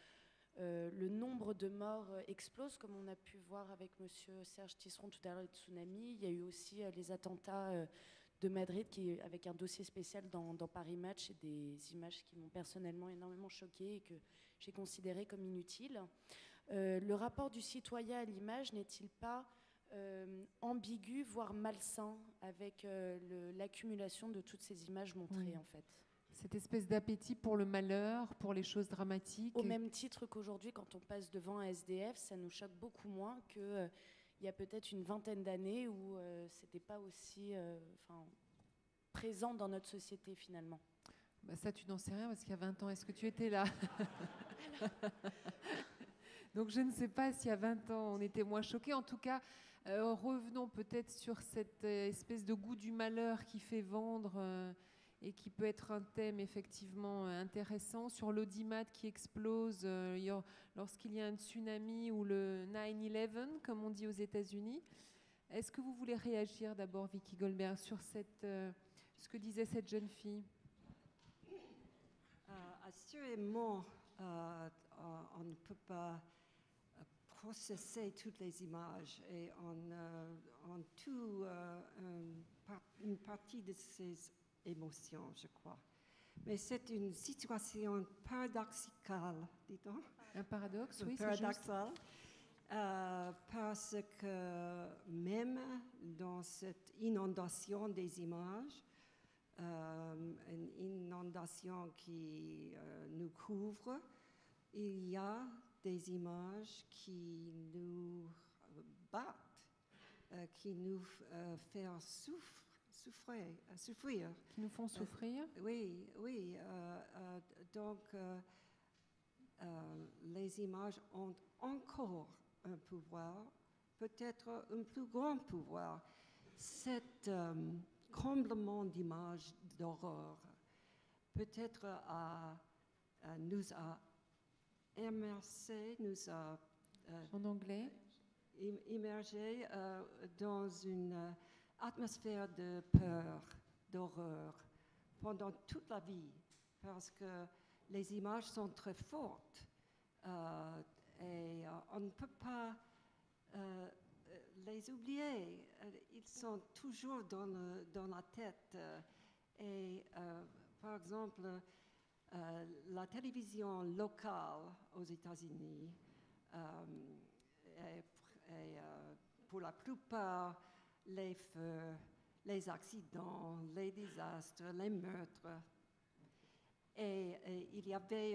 le nombre de morts explose, comme on a pu voir avec M. Serge Tisseron tout à l'heure, les tsunamis. Il y a eu aussi les attentats de Madrid avec un dossier spécial dans Paris Match et des images qui m'ont personnellement énormément choquée et que j'ai considérées comme inutiles. Le rapport du citoyen à l'image n'est-il pas ambigu, voire malsain, avec l'accumulation de toutes ces images montrées, en fait. Cette espèce d'appétit pour le malheur, pour les choses dramatiques. Au même titre qu'aujourd'hui, quand on passe devant un SDF, ça nous choque beaucoup moins qu'il y a peut-être une vingtaine d'années où c'était pas aussi présent dans notre société, finalement. Bah ça, tu n'en sais rien, parce qu'il y a 20 ans, est-ce que tu étais là? Donc je ne sais pas si à 20 ans on était moins choqués. En tout cas, revenons peut-être sur cette espèce de goût du malheur qui fait vendre et qui peut être un thème effectivement intéressant. Sur l'audimat qui explose lorsqu'il y a un tsunami ou le 9/11, comme on dit aux États-Unis. Est-ce que vous voulez réagir d'abord, Vicky Goldberg, sur ce que disait cette jeune fille? Assurément, on ne peut pas processer toutes les images et on tue une partie de ces émotions, je crois. Mais c'est une situation paradoxale, dit-on. Un paradoxe, oui, paradoxal, parce que même dans cette inondation des images, une inondation qui nous couvre, il y a des images qui nous battent, qui nous font souffrir. Qui nous font souffrir? Oui. Donc, les images ont encore un pouvoir, peut-être un plus grand pouvoir. Cet comblement d'images d'horreur peut-être nous a immersés, nous a en anglais immergés dans une atmosphère de peur, d'horreur pendant toute la vie, parce que les images sont très fortes et on ne peut pas les oublier. Ils sont toujours dans la tête. Et par exemple, la télévision locale aux États-Unis est pour la plupart les feux, les accidents, les désastres, les meurtres. Et il y avait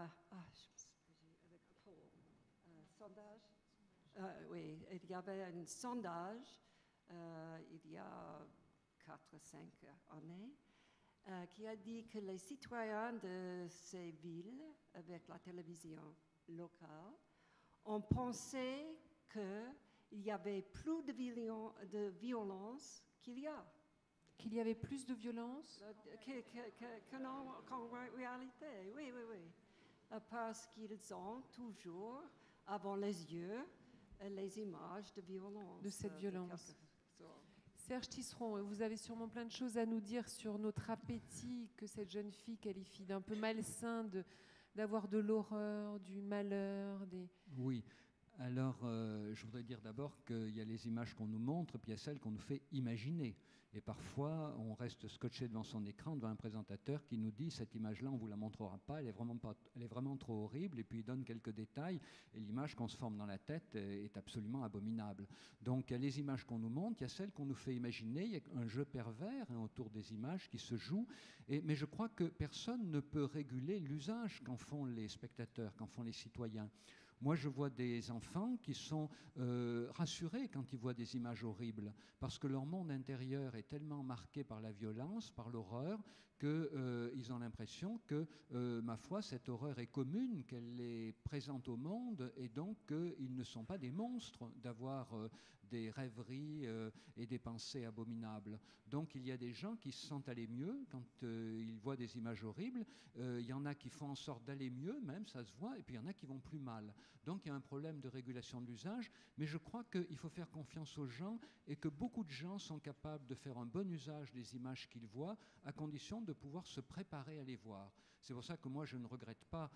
sondage. Oui, il y avait un sondage il y a 4-5 années qui a dit que les citoyens de ces villes, avec la télévision locale, ont pensé qu'il y avait plus de violence qu'il y a. Qu'il y avait plus de violence qu'en réalité, oui. Parce qu'ils ont toujours, avant les yeux, les images de violence. De cette violence. quelque sorte. Serge Tisseron, vous avez sûrement plein de choses à nous dire sur notre appétit que cette jeune fille qualifie d'un peu malsain, d'avoir de l'horreur, du malheur. Oui. Alors, je voudrais dire d'abord qu'il y a les images qu'on nous montre, puis il y a celles qu'on nous fait imaginer. Et parfois, on reste scotché devant son écran, devant un présentateur qui nous dit « cette image-là, on ne vous la montrera pas, elle est vraiment trop horrible », et puis il donne quelques détails, et l'image qu'on se forme dans la tête est absolument abominable. Donc, il y a les images qu'on nous montre, il y a celles qu'on nous fait imaginer, il y a un jeu pervers autour des images qui se joue, mais je crois que personne ne peut réguler l'usage qu'en font les spectateurs, qu'en font les citoyens. Moi, je vois des enfants qui sont rassurés quand ils voient des images horribles, parce que leur monde intérieur est tellement marqué par la violence, par l'horreur, qu'ils ont l'impression que, ma foi, cette horreur est commune, qu'elle est présente au monde, et donc qu'ils ne sont pas des monstres d'avoir des rêveries et des pensées abominables. Donc il y a des gens qui se sentent aller mieux quand ils voient des images horribles. Il y en a qui font en sorte d'aller mieux, même, ça se voit, et puis il y en a qui vont plus mal. Donc il y a un problème de régulation de l'usage, mais je crois qu'il faut faire confiance aux gens et que beaucoup de gens sont capables de faire un bon usage des images qu'ils voient, à condition de pouvoir se préparer à les voir. C'est pour ça que moi je ne regrette pas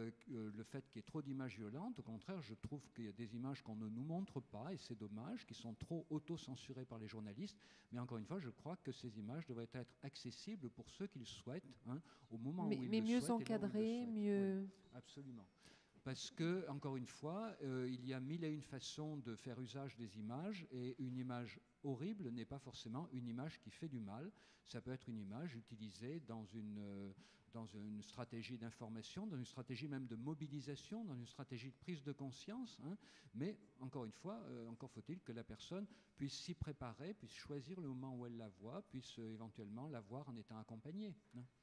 le fait qu'il y ait trop d'images violentes. Au contraire, je trouve qu'il y a des images qu'on ne nous montre pas, et c'est dommage, qui sont trop auto-censurées par les journalistes. Mais encore une fois, je crois que ces images devraient être accessibles pour ceux qui le souhaitent, au moment où ils le souhaitent. Mais mieux encadrées, mieux... Oui, absolument. Parce que, encore une fois, il y a mille et une façons de faire usage des images, et une image horrible n'est pas forcément une image qui fait du mal. Ça peut être une image utilisée dans une stratégie d'information, dans une stratégie même de mobilisation, dans une stratégie de prise de conscience. Mais, encore une fois, encore faut-il que la personne puisse s'y préparer, puisse choisir le moment où elle la voit, puisse éventuellement la voir en étant accompagnée.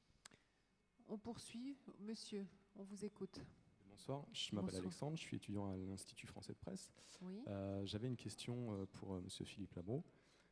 On poursuit. Monsieur, on vous écoute. Bonsoir, je m'appelle Alexandre, je suis étudiant à l'Institut français de presse. Oui. J'avais une question pour Monsieur Philippe Labro.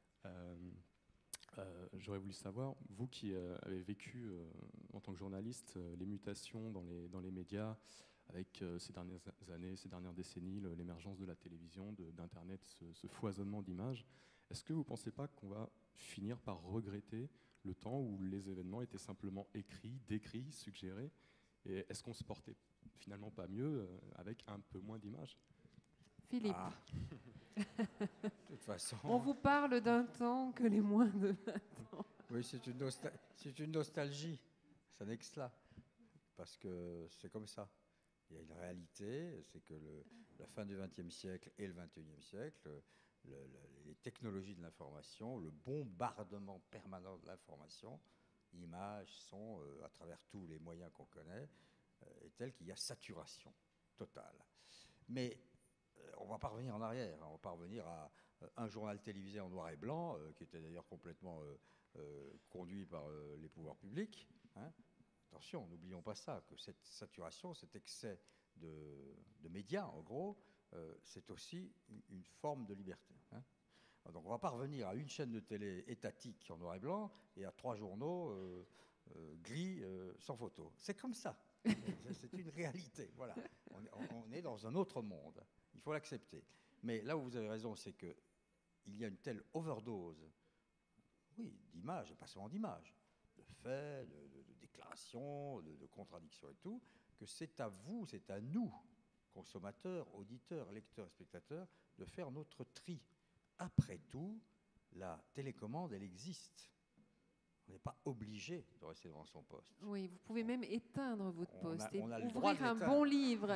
J'aurais voulu savoir, vous qui avez vécu en tant que journaliste les mutations dans les médias avec ces dernières années, ces dernières décennies, l'émergence de la télévision, d'Internet, ce foisonnement d'images, est-ce que vous ne pensez pas qu'on va finir par regretter le temps où les événements étaient simplement écrits, décrits, suggérés? Et est-ce qu'on se portait finalement pas mieux avec un peu moins d'images? Philippe. De toute façon... On vous parle d'un temps que les moins de 20 ans. Oui, c'est une nostalgie. Ça n'est que cela. Parce que c'est comme ça. Il y a une réalité, c'est que la fin du XXe siècle et le XXIe siècle, les technologies de l'information, le bombardement permanent de l'information, images, sons, à travers tous les moyens qu'on connaît, est tel qu'il y a saturation totale. Mais on ne va pas revenir en arrière, on ne va pas revenir à un journal télévisé en noir et blanc, qui était d'ailleurs complètement conduit par les pouvoirs publics. Attention, n'oublions pas ça, que cette saturation, cet excès de médias, en gros, c'est aussi une forme de liberté. Donc on ne va pas revenir à une chaîne de télé étatique en noir et blanc et à 3 journaux gris sans photo. C'est comme ça. C'est une réalité. Voilà. On est dans un autre monde. Il faut l'accepter. Mais là où vous avez raison, c'est qu'il y a une telle overdose, oui, d'images, et pas seulement d'images, de faits, de déclarations, de contradictions et tout, que c'est à vous, c'est à nous, consommateurs, auditeurs, lecteurs, spectateurs, de faire notre tri. Après tout, la télécommande, elle existe. On n'est pas obligé de rester devant son poste. Oui, vous pouvez même éteindre votre poste et ouvrir un bon livre.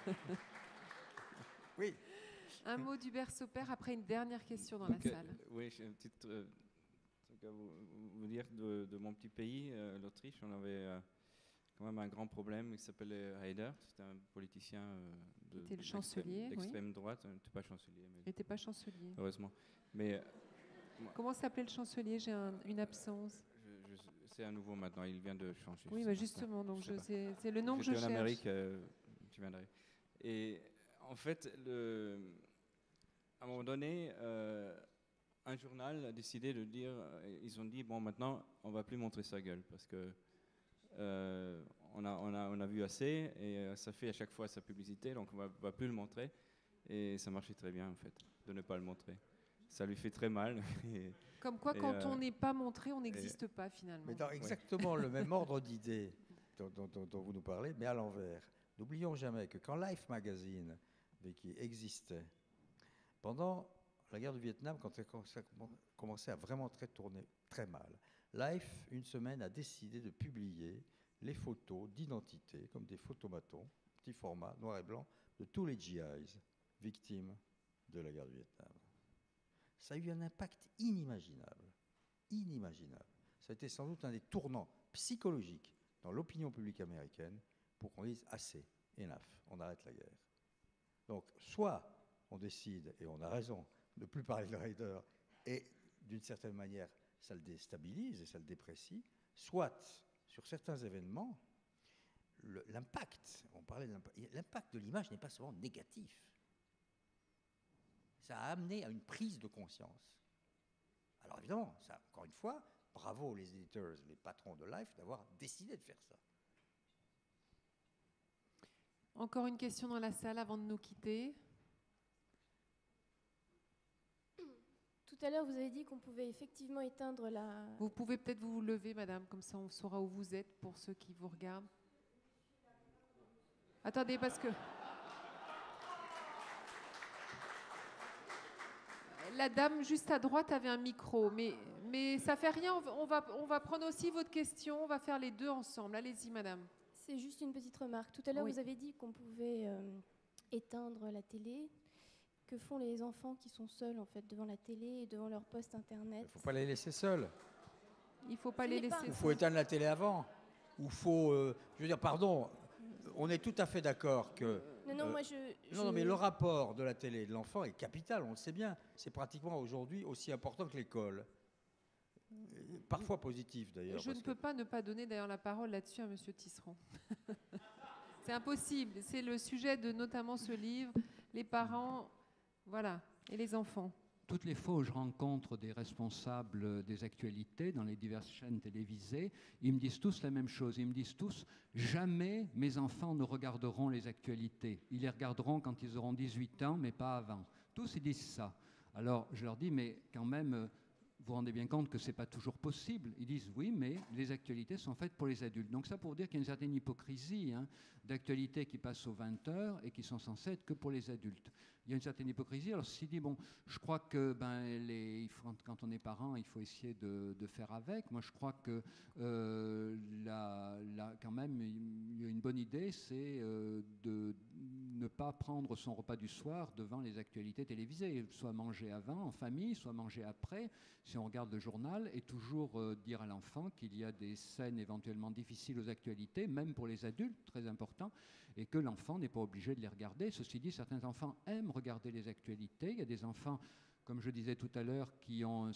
Oui. Un mot d'Hubert Sauper après une dernière question dans la salle. Oui, j'ai un petit truc à vous dire de mon petit pays, l'Autriche. On avait quand même un grand problème qui s'appelait Haider. C'était un politicien d'extrême droite. Il n'était pas chancelier. Il n'était pas chancelier. Heureusement. Mais, comment s'appelait le chancelier? J'ai une absence. C'est à nouveau maintenant, il vient de changer. Oui, mais justement, donc c'est le nom que je cherche. En Amérique, tu viendrais. Et en fait, à un moment donné, un journal a décidé de dire, ils ont dit, bon, maintenant, on ne va plus montrer sa gueule, parce que on a vu assez, et ça fait à chaque fois sa publicité, donc on ne va plus le montrer. Et ça marchait très bien, en fait, de ne pas le montrer. Ça lui fait très mal. Comme quoi, quand on n'est pas montré, on n'existe pas, finalement. Mais dans exactement le même ordre d'idées dont vous nous parlez, mais à l'envers. N'oublions jamais que quand Life Magazine qui existait, pendant la guerre du Vietnam, quand ça commençait à vraiment tourner très mal, Life, une semaine, a décidé de publier les photos d'identité, comme des photomatons, petit format, noir et blanc, de tous les GIs victimes de la guerre du Vietnam. Ça a eu un impact inimaginable. Inimaginable. Ça a été sans doute un des tournants psychologiques dans l'opinion publique américaine pour qu'on dise assez, enough, on arrête la guerre. Donc, soit on décide, et on a raison, de ne plus parler de Raider, et d'une certaine manière, ça le déstabilise et ça le déprécie, soit, sur certains événements, l'impact, on parlait de l'impact de l'image n'est pas seulement négatif. Ça a amené à une prise de conscience. Alors évidemment, ça, encore une fois, bravo les éditeurs, les patrons de Life d'avoir décidé de faire ça. Encore une question dans la salle avant de nous quitter. Tout à l'heure, vous avez dit qu'on pouvait effectivement éteindre la... Vous pouvez peut-être vous lever, madame, comme ça on saura où vous êtes pour ceux qui vous regardent. Attendez, parce que... La dame juste à droite avait un micro, mais ça fait rien, on va prendre aussi votre question, on va faire les deux ensemble. Allez-y, madame. C'est juste une petite remarque. Tout à l'heure, Oui. vous avez dit qu'on pouvait éteindre la télé. Que font les enfants qui sont seuls en fait devant la télé et devant leur poste internet? Il ne faut pas les laisser seuls. Il ne faut pas les laisser seuls. Il faut éteindre la télé avant. Ou faut, je veux dire, pardon, on est tout à fait d'accord que... Non, moi non, mais le rapport de la télé et de l'enfant est capital, on le sait bien. C'est pratiquement aujourd'hui aussi important que l'école. Parfois positif d'ailleurs. Je ne peux pas ne pas donner d'ailleurs la parole là-dessus à Monsieur Tisserand. C'est impossible. C'est le sujet de notamment ce livre. Les parents, voilà, et les enfants. Toutes les fois où je rencontre des responsables des actualités dans les diverses chaînes télévisées, ils me disent tous la même chose. Ils me disent tous, jamais mes enfants ne regarderont les actualités. Ils les regarderont quand ils auront 18 ans, mais pas avant. Tous, ils disent ça. Alors, je leur dis, mais quand même, vous vous rendez bien compte que ce n'est pas toujours possible. Ils disent, oui, mais les actualités sont faites pour les adultes. Donc ça, pour dire qu'il y a une certaine hypocrisie d'actualités qui passent aux 20 heures et qui sont censées être que pour les adultes. Il y a une certaine hypocrisie. Alors, ceci dit, bon, je crois que quand on est parent, il faut essayer de faire avec. Moi, je crois que quand même, il y a une bonne idée, c'est de ne pas prendre son repas du soir devant les actualités télévisées, soit manger avant en famille, soit manger après, si on regarde le journal, et toujours dire à l'enfant qu'il y a des scènes éventuellement difficiles aux actualités, même pour les adultes, très important, et que l'enfant n'est pas obligé de les regarder. Ceci dit, certains enfants aiment regarder les actualités. Il y a des enfants, comme je disais tout à l'heure, qui ont un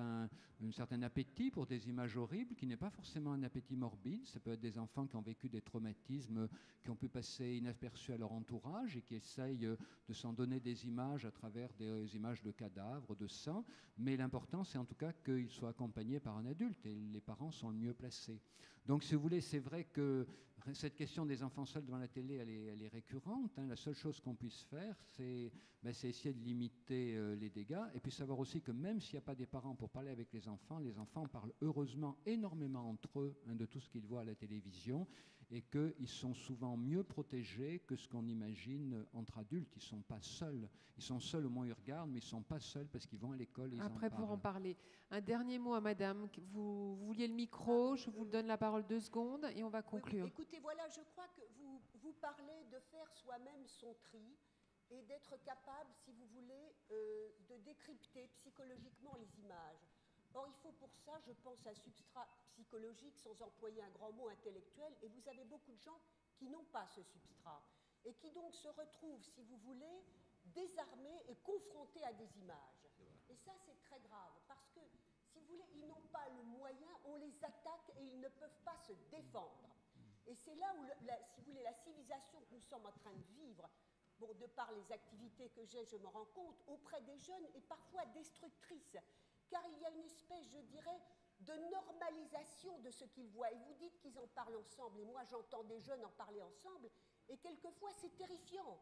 certain appétit pour des images horribles, qui n'est pas forcément un appétit morbide. Ça peut être des enfants qui ont vécu des traumatismes, qui ont pu passer inaperçus à leur entourage et qui essayent de s'en donner des images à travers des images de cadavres, de sang. Mais l'important, c'est en tout cas qu'ils soient accompagnés par un adulte, et les parents sont le mieux placés. Donc, si vous voulez, c'est vrai que cette question des enfants seuls devant la télé, elle est récurrente. La seule chose qu'on puisse faire, c'est essayer de limiter les dégâts. Et puis savoir aussi que même s'il n'y a pas des parents pour parler avec les enfants parlent heureusement énormément entre eux de tout ce qu'ils voient à la télévision, et qu'ils sont souvent mieux protégés que ce qu'on imagine entre adultes. Ils ne sont pas seuls. Ils sont seuls au moment où ils regardent, mais ils ne sont pas seuls parce qu'ils vont à l'école et ils Après, en pour en parlent. parler, un dernier mot à madame. Vous vouliez le micro, je vous donne la parole 2 secondes et on va conclure. Oui, écoutez, voilà, je crois que vous parlez de faire soi-même son tri et d'être capable, si vous voulez, de décrypter psychologiquement les images. Or, il faut pour ça, je pense, un substrat psychologique sans employer un grand mot intellectuel, et vous avez beaucoup de gens qui n'ont pas ce substrat, et qui donc se retrouvent, si vous voulez, désarmés et confrontés à des images. Et ça, c'est très grave, parce que, si vous voulez, ils n'ont pas le moyen, on les attaque et ils ne peuvent pas se défendre. Et c'est là où, si vous voulez, la civilisation que nous sommes en train de vivre, bon, de par les activités que j'ai, je me rends compte, auprès des jeunes, est parfois destructrice. Car il y a une espèce, je dirais, de normalisation de ce qu'ils voient. Et vous dites qu'ils en parlent ensemble, et moi j'entends des jeunes en parler ensemble, et quelquefois c'est terrifiant.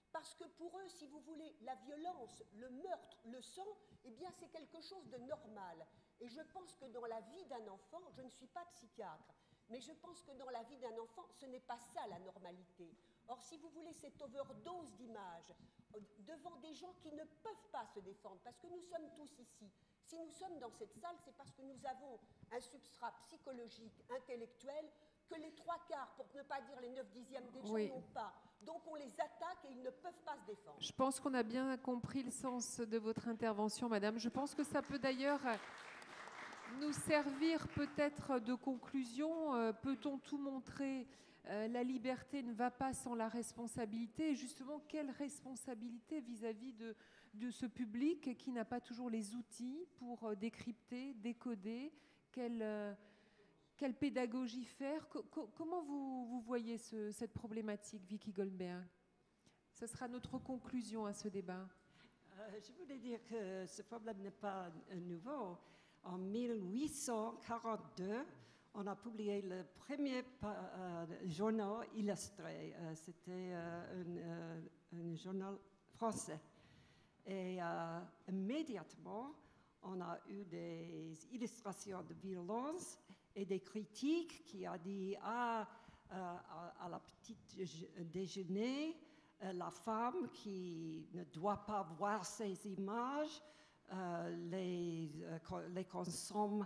Parce que pour eux, si vous voulez, la violence, le meurtre, le sang, eh bien c'est quelque chose de normal. Et je pense que dans la vie d'un enfant, je ne suis pas psychiatre, mais je pense que dans la vie d'un enfant, ce n'est pas ça la normalité. Or, si vous voulez, cette overdose d'images devant des gens qui ne peuvent pas se défendre, parce que nous sommes tous ici. Si nous sommes dans cette salle, c'est parce que nous avons un substrat psychologique, intellectuel, que les 3/4, pour ne pas dire les 9/10 des gens n'ont pas. Donc on les attaque et ils ne peuvent pas se défendre. Je pense qu'on a bien compris le sens de votre intervention, madame. Je pense que ça peut d'ailleurs nous servir peut-être de conclusion. Peut-on tout montrer ? La liberté ne va pas sans la responsabilité. Et justement, quelle responsabilité vis-à-vis de ce public qui n'a pas toujours les outils pour décrypter, décoder, quelle pédagogie faire? Comment vous voyez cette problématique, Vicky Goldberg? Ce sera notre conclusion à ce débat. Je voulais dire que ce problème n'est pas nouveau. En 1842, on a publié le premier journal illustré. C'était un journal français. Et immédiatement, on a eu des illustrations de violence et des critiques qui a dit à la petite déjeuner, la femme qui ne doit pas voir ces images, les consomme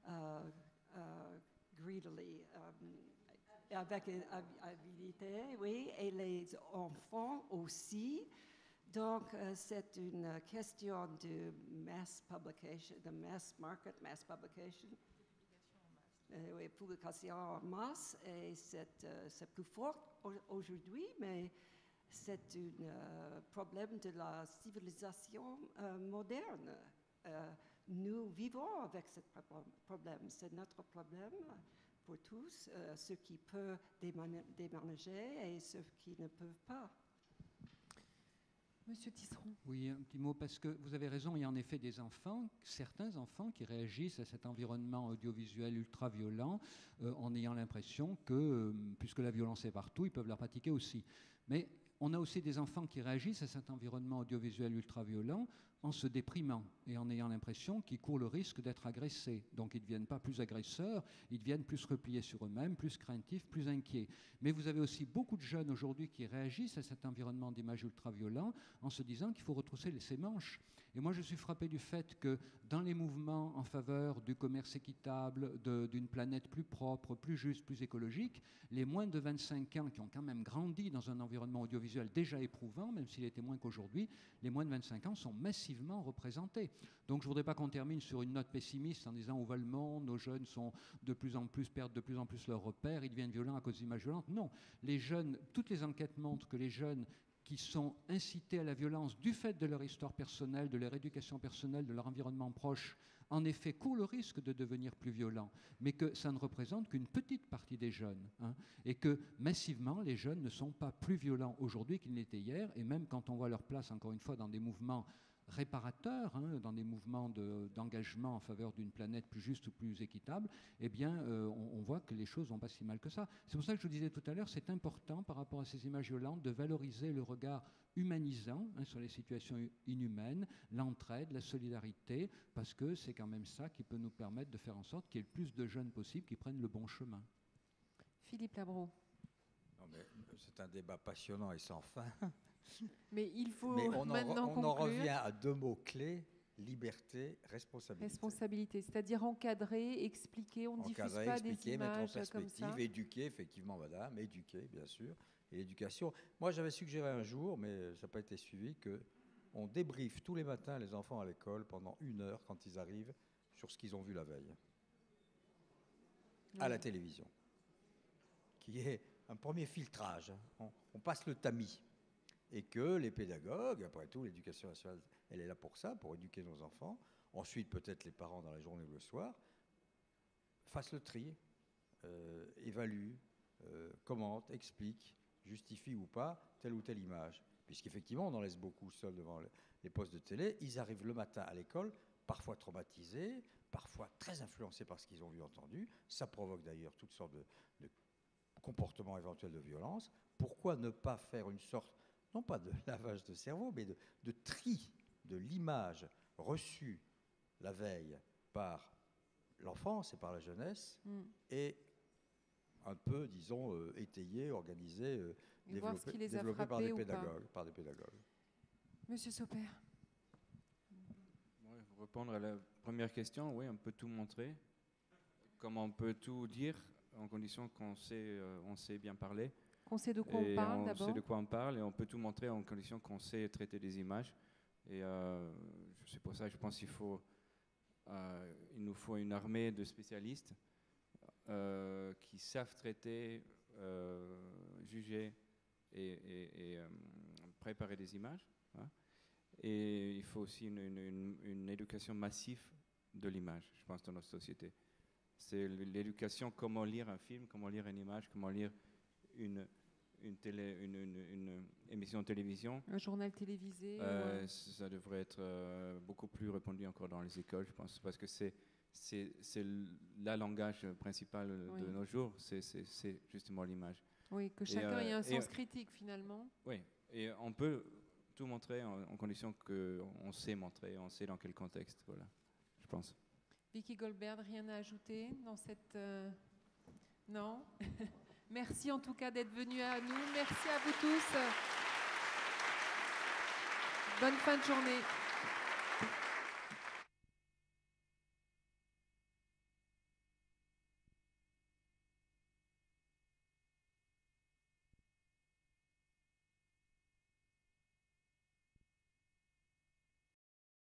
greedily, avec avidité, oui, et les enfants aussi. Donc, c'est une question de mass publication, de mass market, mass publication. Oui, publication en masse, et c'est plus fort aujourd'hui, mais c'est un problème de la civilisation moderne. Nous vivons avec ce problème. C'est notre problème pour tous, ceux qui peuvent déménager et ceux qui ne peuvent pas. Monsieur Tisseron. Oui, un petit mot, parce que vous avez raison, il y a en effet des enfants, certains enfants qui réagissent à cet environnement audiovisuel ultra-violent en ayant l'impression que, puisque la violence est partout, ils peuvent la pratiquer aussi. Mais on a aussi des enfants qui réagissent à cet environnement audiovisuel ultra-violent en se déprimant et en ayant l'impression qu'ils courent le risque d'être agressés. Donc ils ne deviennent pas plus agresseurs, ils deviennent plus repliés sur eux-mêmes, plus craintifs, plus inquiets. Mais vous avez aussi beaucoup de jeunes aujourd'hui qui réagissent à cet environnement d'image ultra-violent en se disant qu'il faut retrousser ses manches. Et moi, je suis frappé du fait que dans les mouvements en faveur du commerce équitable, d'une planète plus propre, plus juste, plus écologique, les moins de 25 ans qui ont quand même grandi dans un environnement audiovisuel déjà éprouvant, même s'il était moins qu'aujourd'hui, les moins de 25 ans sont massivement représentés. Donc je ne voudrais pas qu'on termine sur une note pessimiste en disant où va le monde, nos jeunes sont perdent de plus en plus leurs repères, ils deviennent violents à cause d'images violentes. Non, les jeunes, toutes les enquêtes montrent que les jeunes qui sont incités à la violence du fait de leur histoire personnelle, de leur éducation personnelle, de leur environnement proche, en effet, courent le risque de devenir plus violents, mais que ça ne représente qu'une petite partie des jeunes, et que massivement, les jeunes ne sont pas plus violents aujourd'hui qu'ils n'étaient hier, et même quand on voit leur place, encore une fois, dans des mouvements réparateurs, dans des mouvements d'engagement en faveur d'une planète plus juste ou plus équitable, eh bien, on voit que les choses vont pas si mal que ça. C'est pour ça que je vous disais tout à l'heure, c'est important par rapport à ces images violentes de valoriser le regard humanisant sur les situations inhumaines, l'entraide, la solidarité, parce que c'est quand même ça qui peut nous permettre de faire en sorte qu'il y ait le plus de jeunes possible qui prennent le bon chemin. Philippe Labro. Non, mais c'est un débat passionnant et sans fin. Mais il faut maintenant conclure. On en revient à deux mots-clés, liberté, responsabilité. Responsabilité, c'est-à-dire encadrer, expliquer, on ne diffuse pas des images mettre en comme ça. Éduquer, effectivement, madame, éduquer, bien sûr, et l'éducation. Moi, j'avais suggéré un jour, mais ça n'a pas été suivi, qu'on débriefe tous les matins les enfants à l'école pendant 1 heure quand ils arrivent sur ce qu'ils ont vu la veille, à la télévision, qui est un premier filtrage. On passe le tamis. Et que les pédagogues, après tout, l'éducation nationale, elle est là pour ça, pour éduquer nos enfants. Ensuite, peut-être les parents dans la journée ou le soir, fassent le tri, évaluent, commentent, expliquent, justifient ou pas telle ou telle image. Puisqu'effectivement, on en laisse beaucoup seuls devant les postes de télé. Ils arrivent le matin à l'école, parfois traumatisés, parfois très influencés par ce qu'ils ont vu, entendu. Ça provoque d'ailleurs toutes sortes de comportements éventuels de violence. Pourquoi ne pas faire une sorte non pas de lavage de cerveau, mais de tri de l'image reçue la veille par l'enfance et par la jeunesse, et un peu, disons, étayée, organisée, développée par des pédagogues. Monsieur Soper. Ouais, pour répondre à la première question, oui, on peut tout montrer. Comme on peut tout dire, en condition qu'on sait, on sait bien parler. Qu'on sait de quoi on parle d'abord. On sait de quoi on parle et on peut tout montrer en condition qu'on sait traiter des images. Et c'est pour ça que je pense qu'il nous faut une armée de spécialistes qui savent traiter, juger et préparer des images. Hein. Et il faut aussi une éducation massive de l'image, je pense, dans notre société. C'est l'éducation, comment lire un film, comment lire une image, comment lire une émission de télévision. Un journal télévisé. Ça devrait être beaucoup plus répandu encore dans les écoles, je pense, parce que c'est le langage principal de nos jours, c'est justement l'image. Oui, que chacun ait un sens critique finalement. Oui, et on peut tout montrer en condition qu'on sait montrer, on sait dans quel contexte, voilà, je pense. Vicky Goldberg, rien à ajouter dans cette... Non. Merci en tout cas d'être venu à nous. Merci à vous tous. Bonne fin de journée.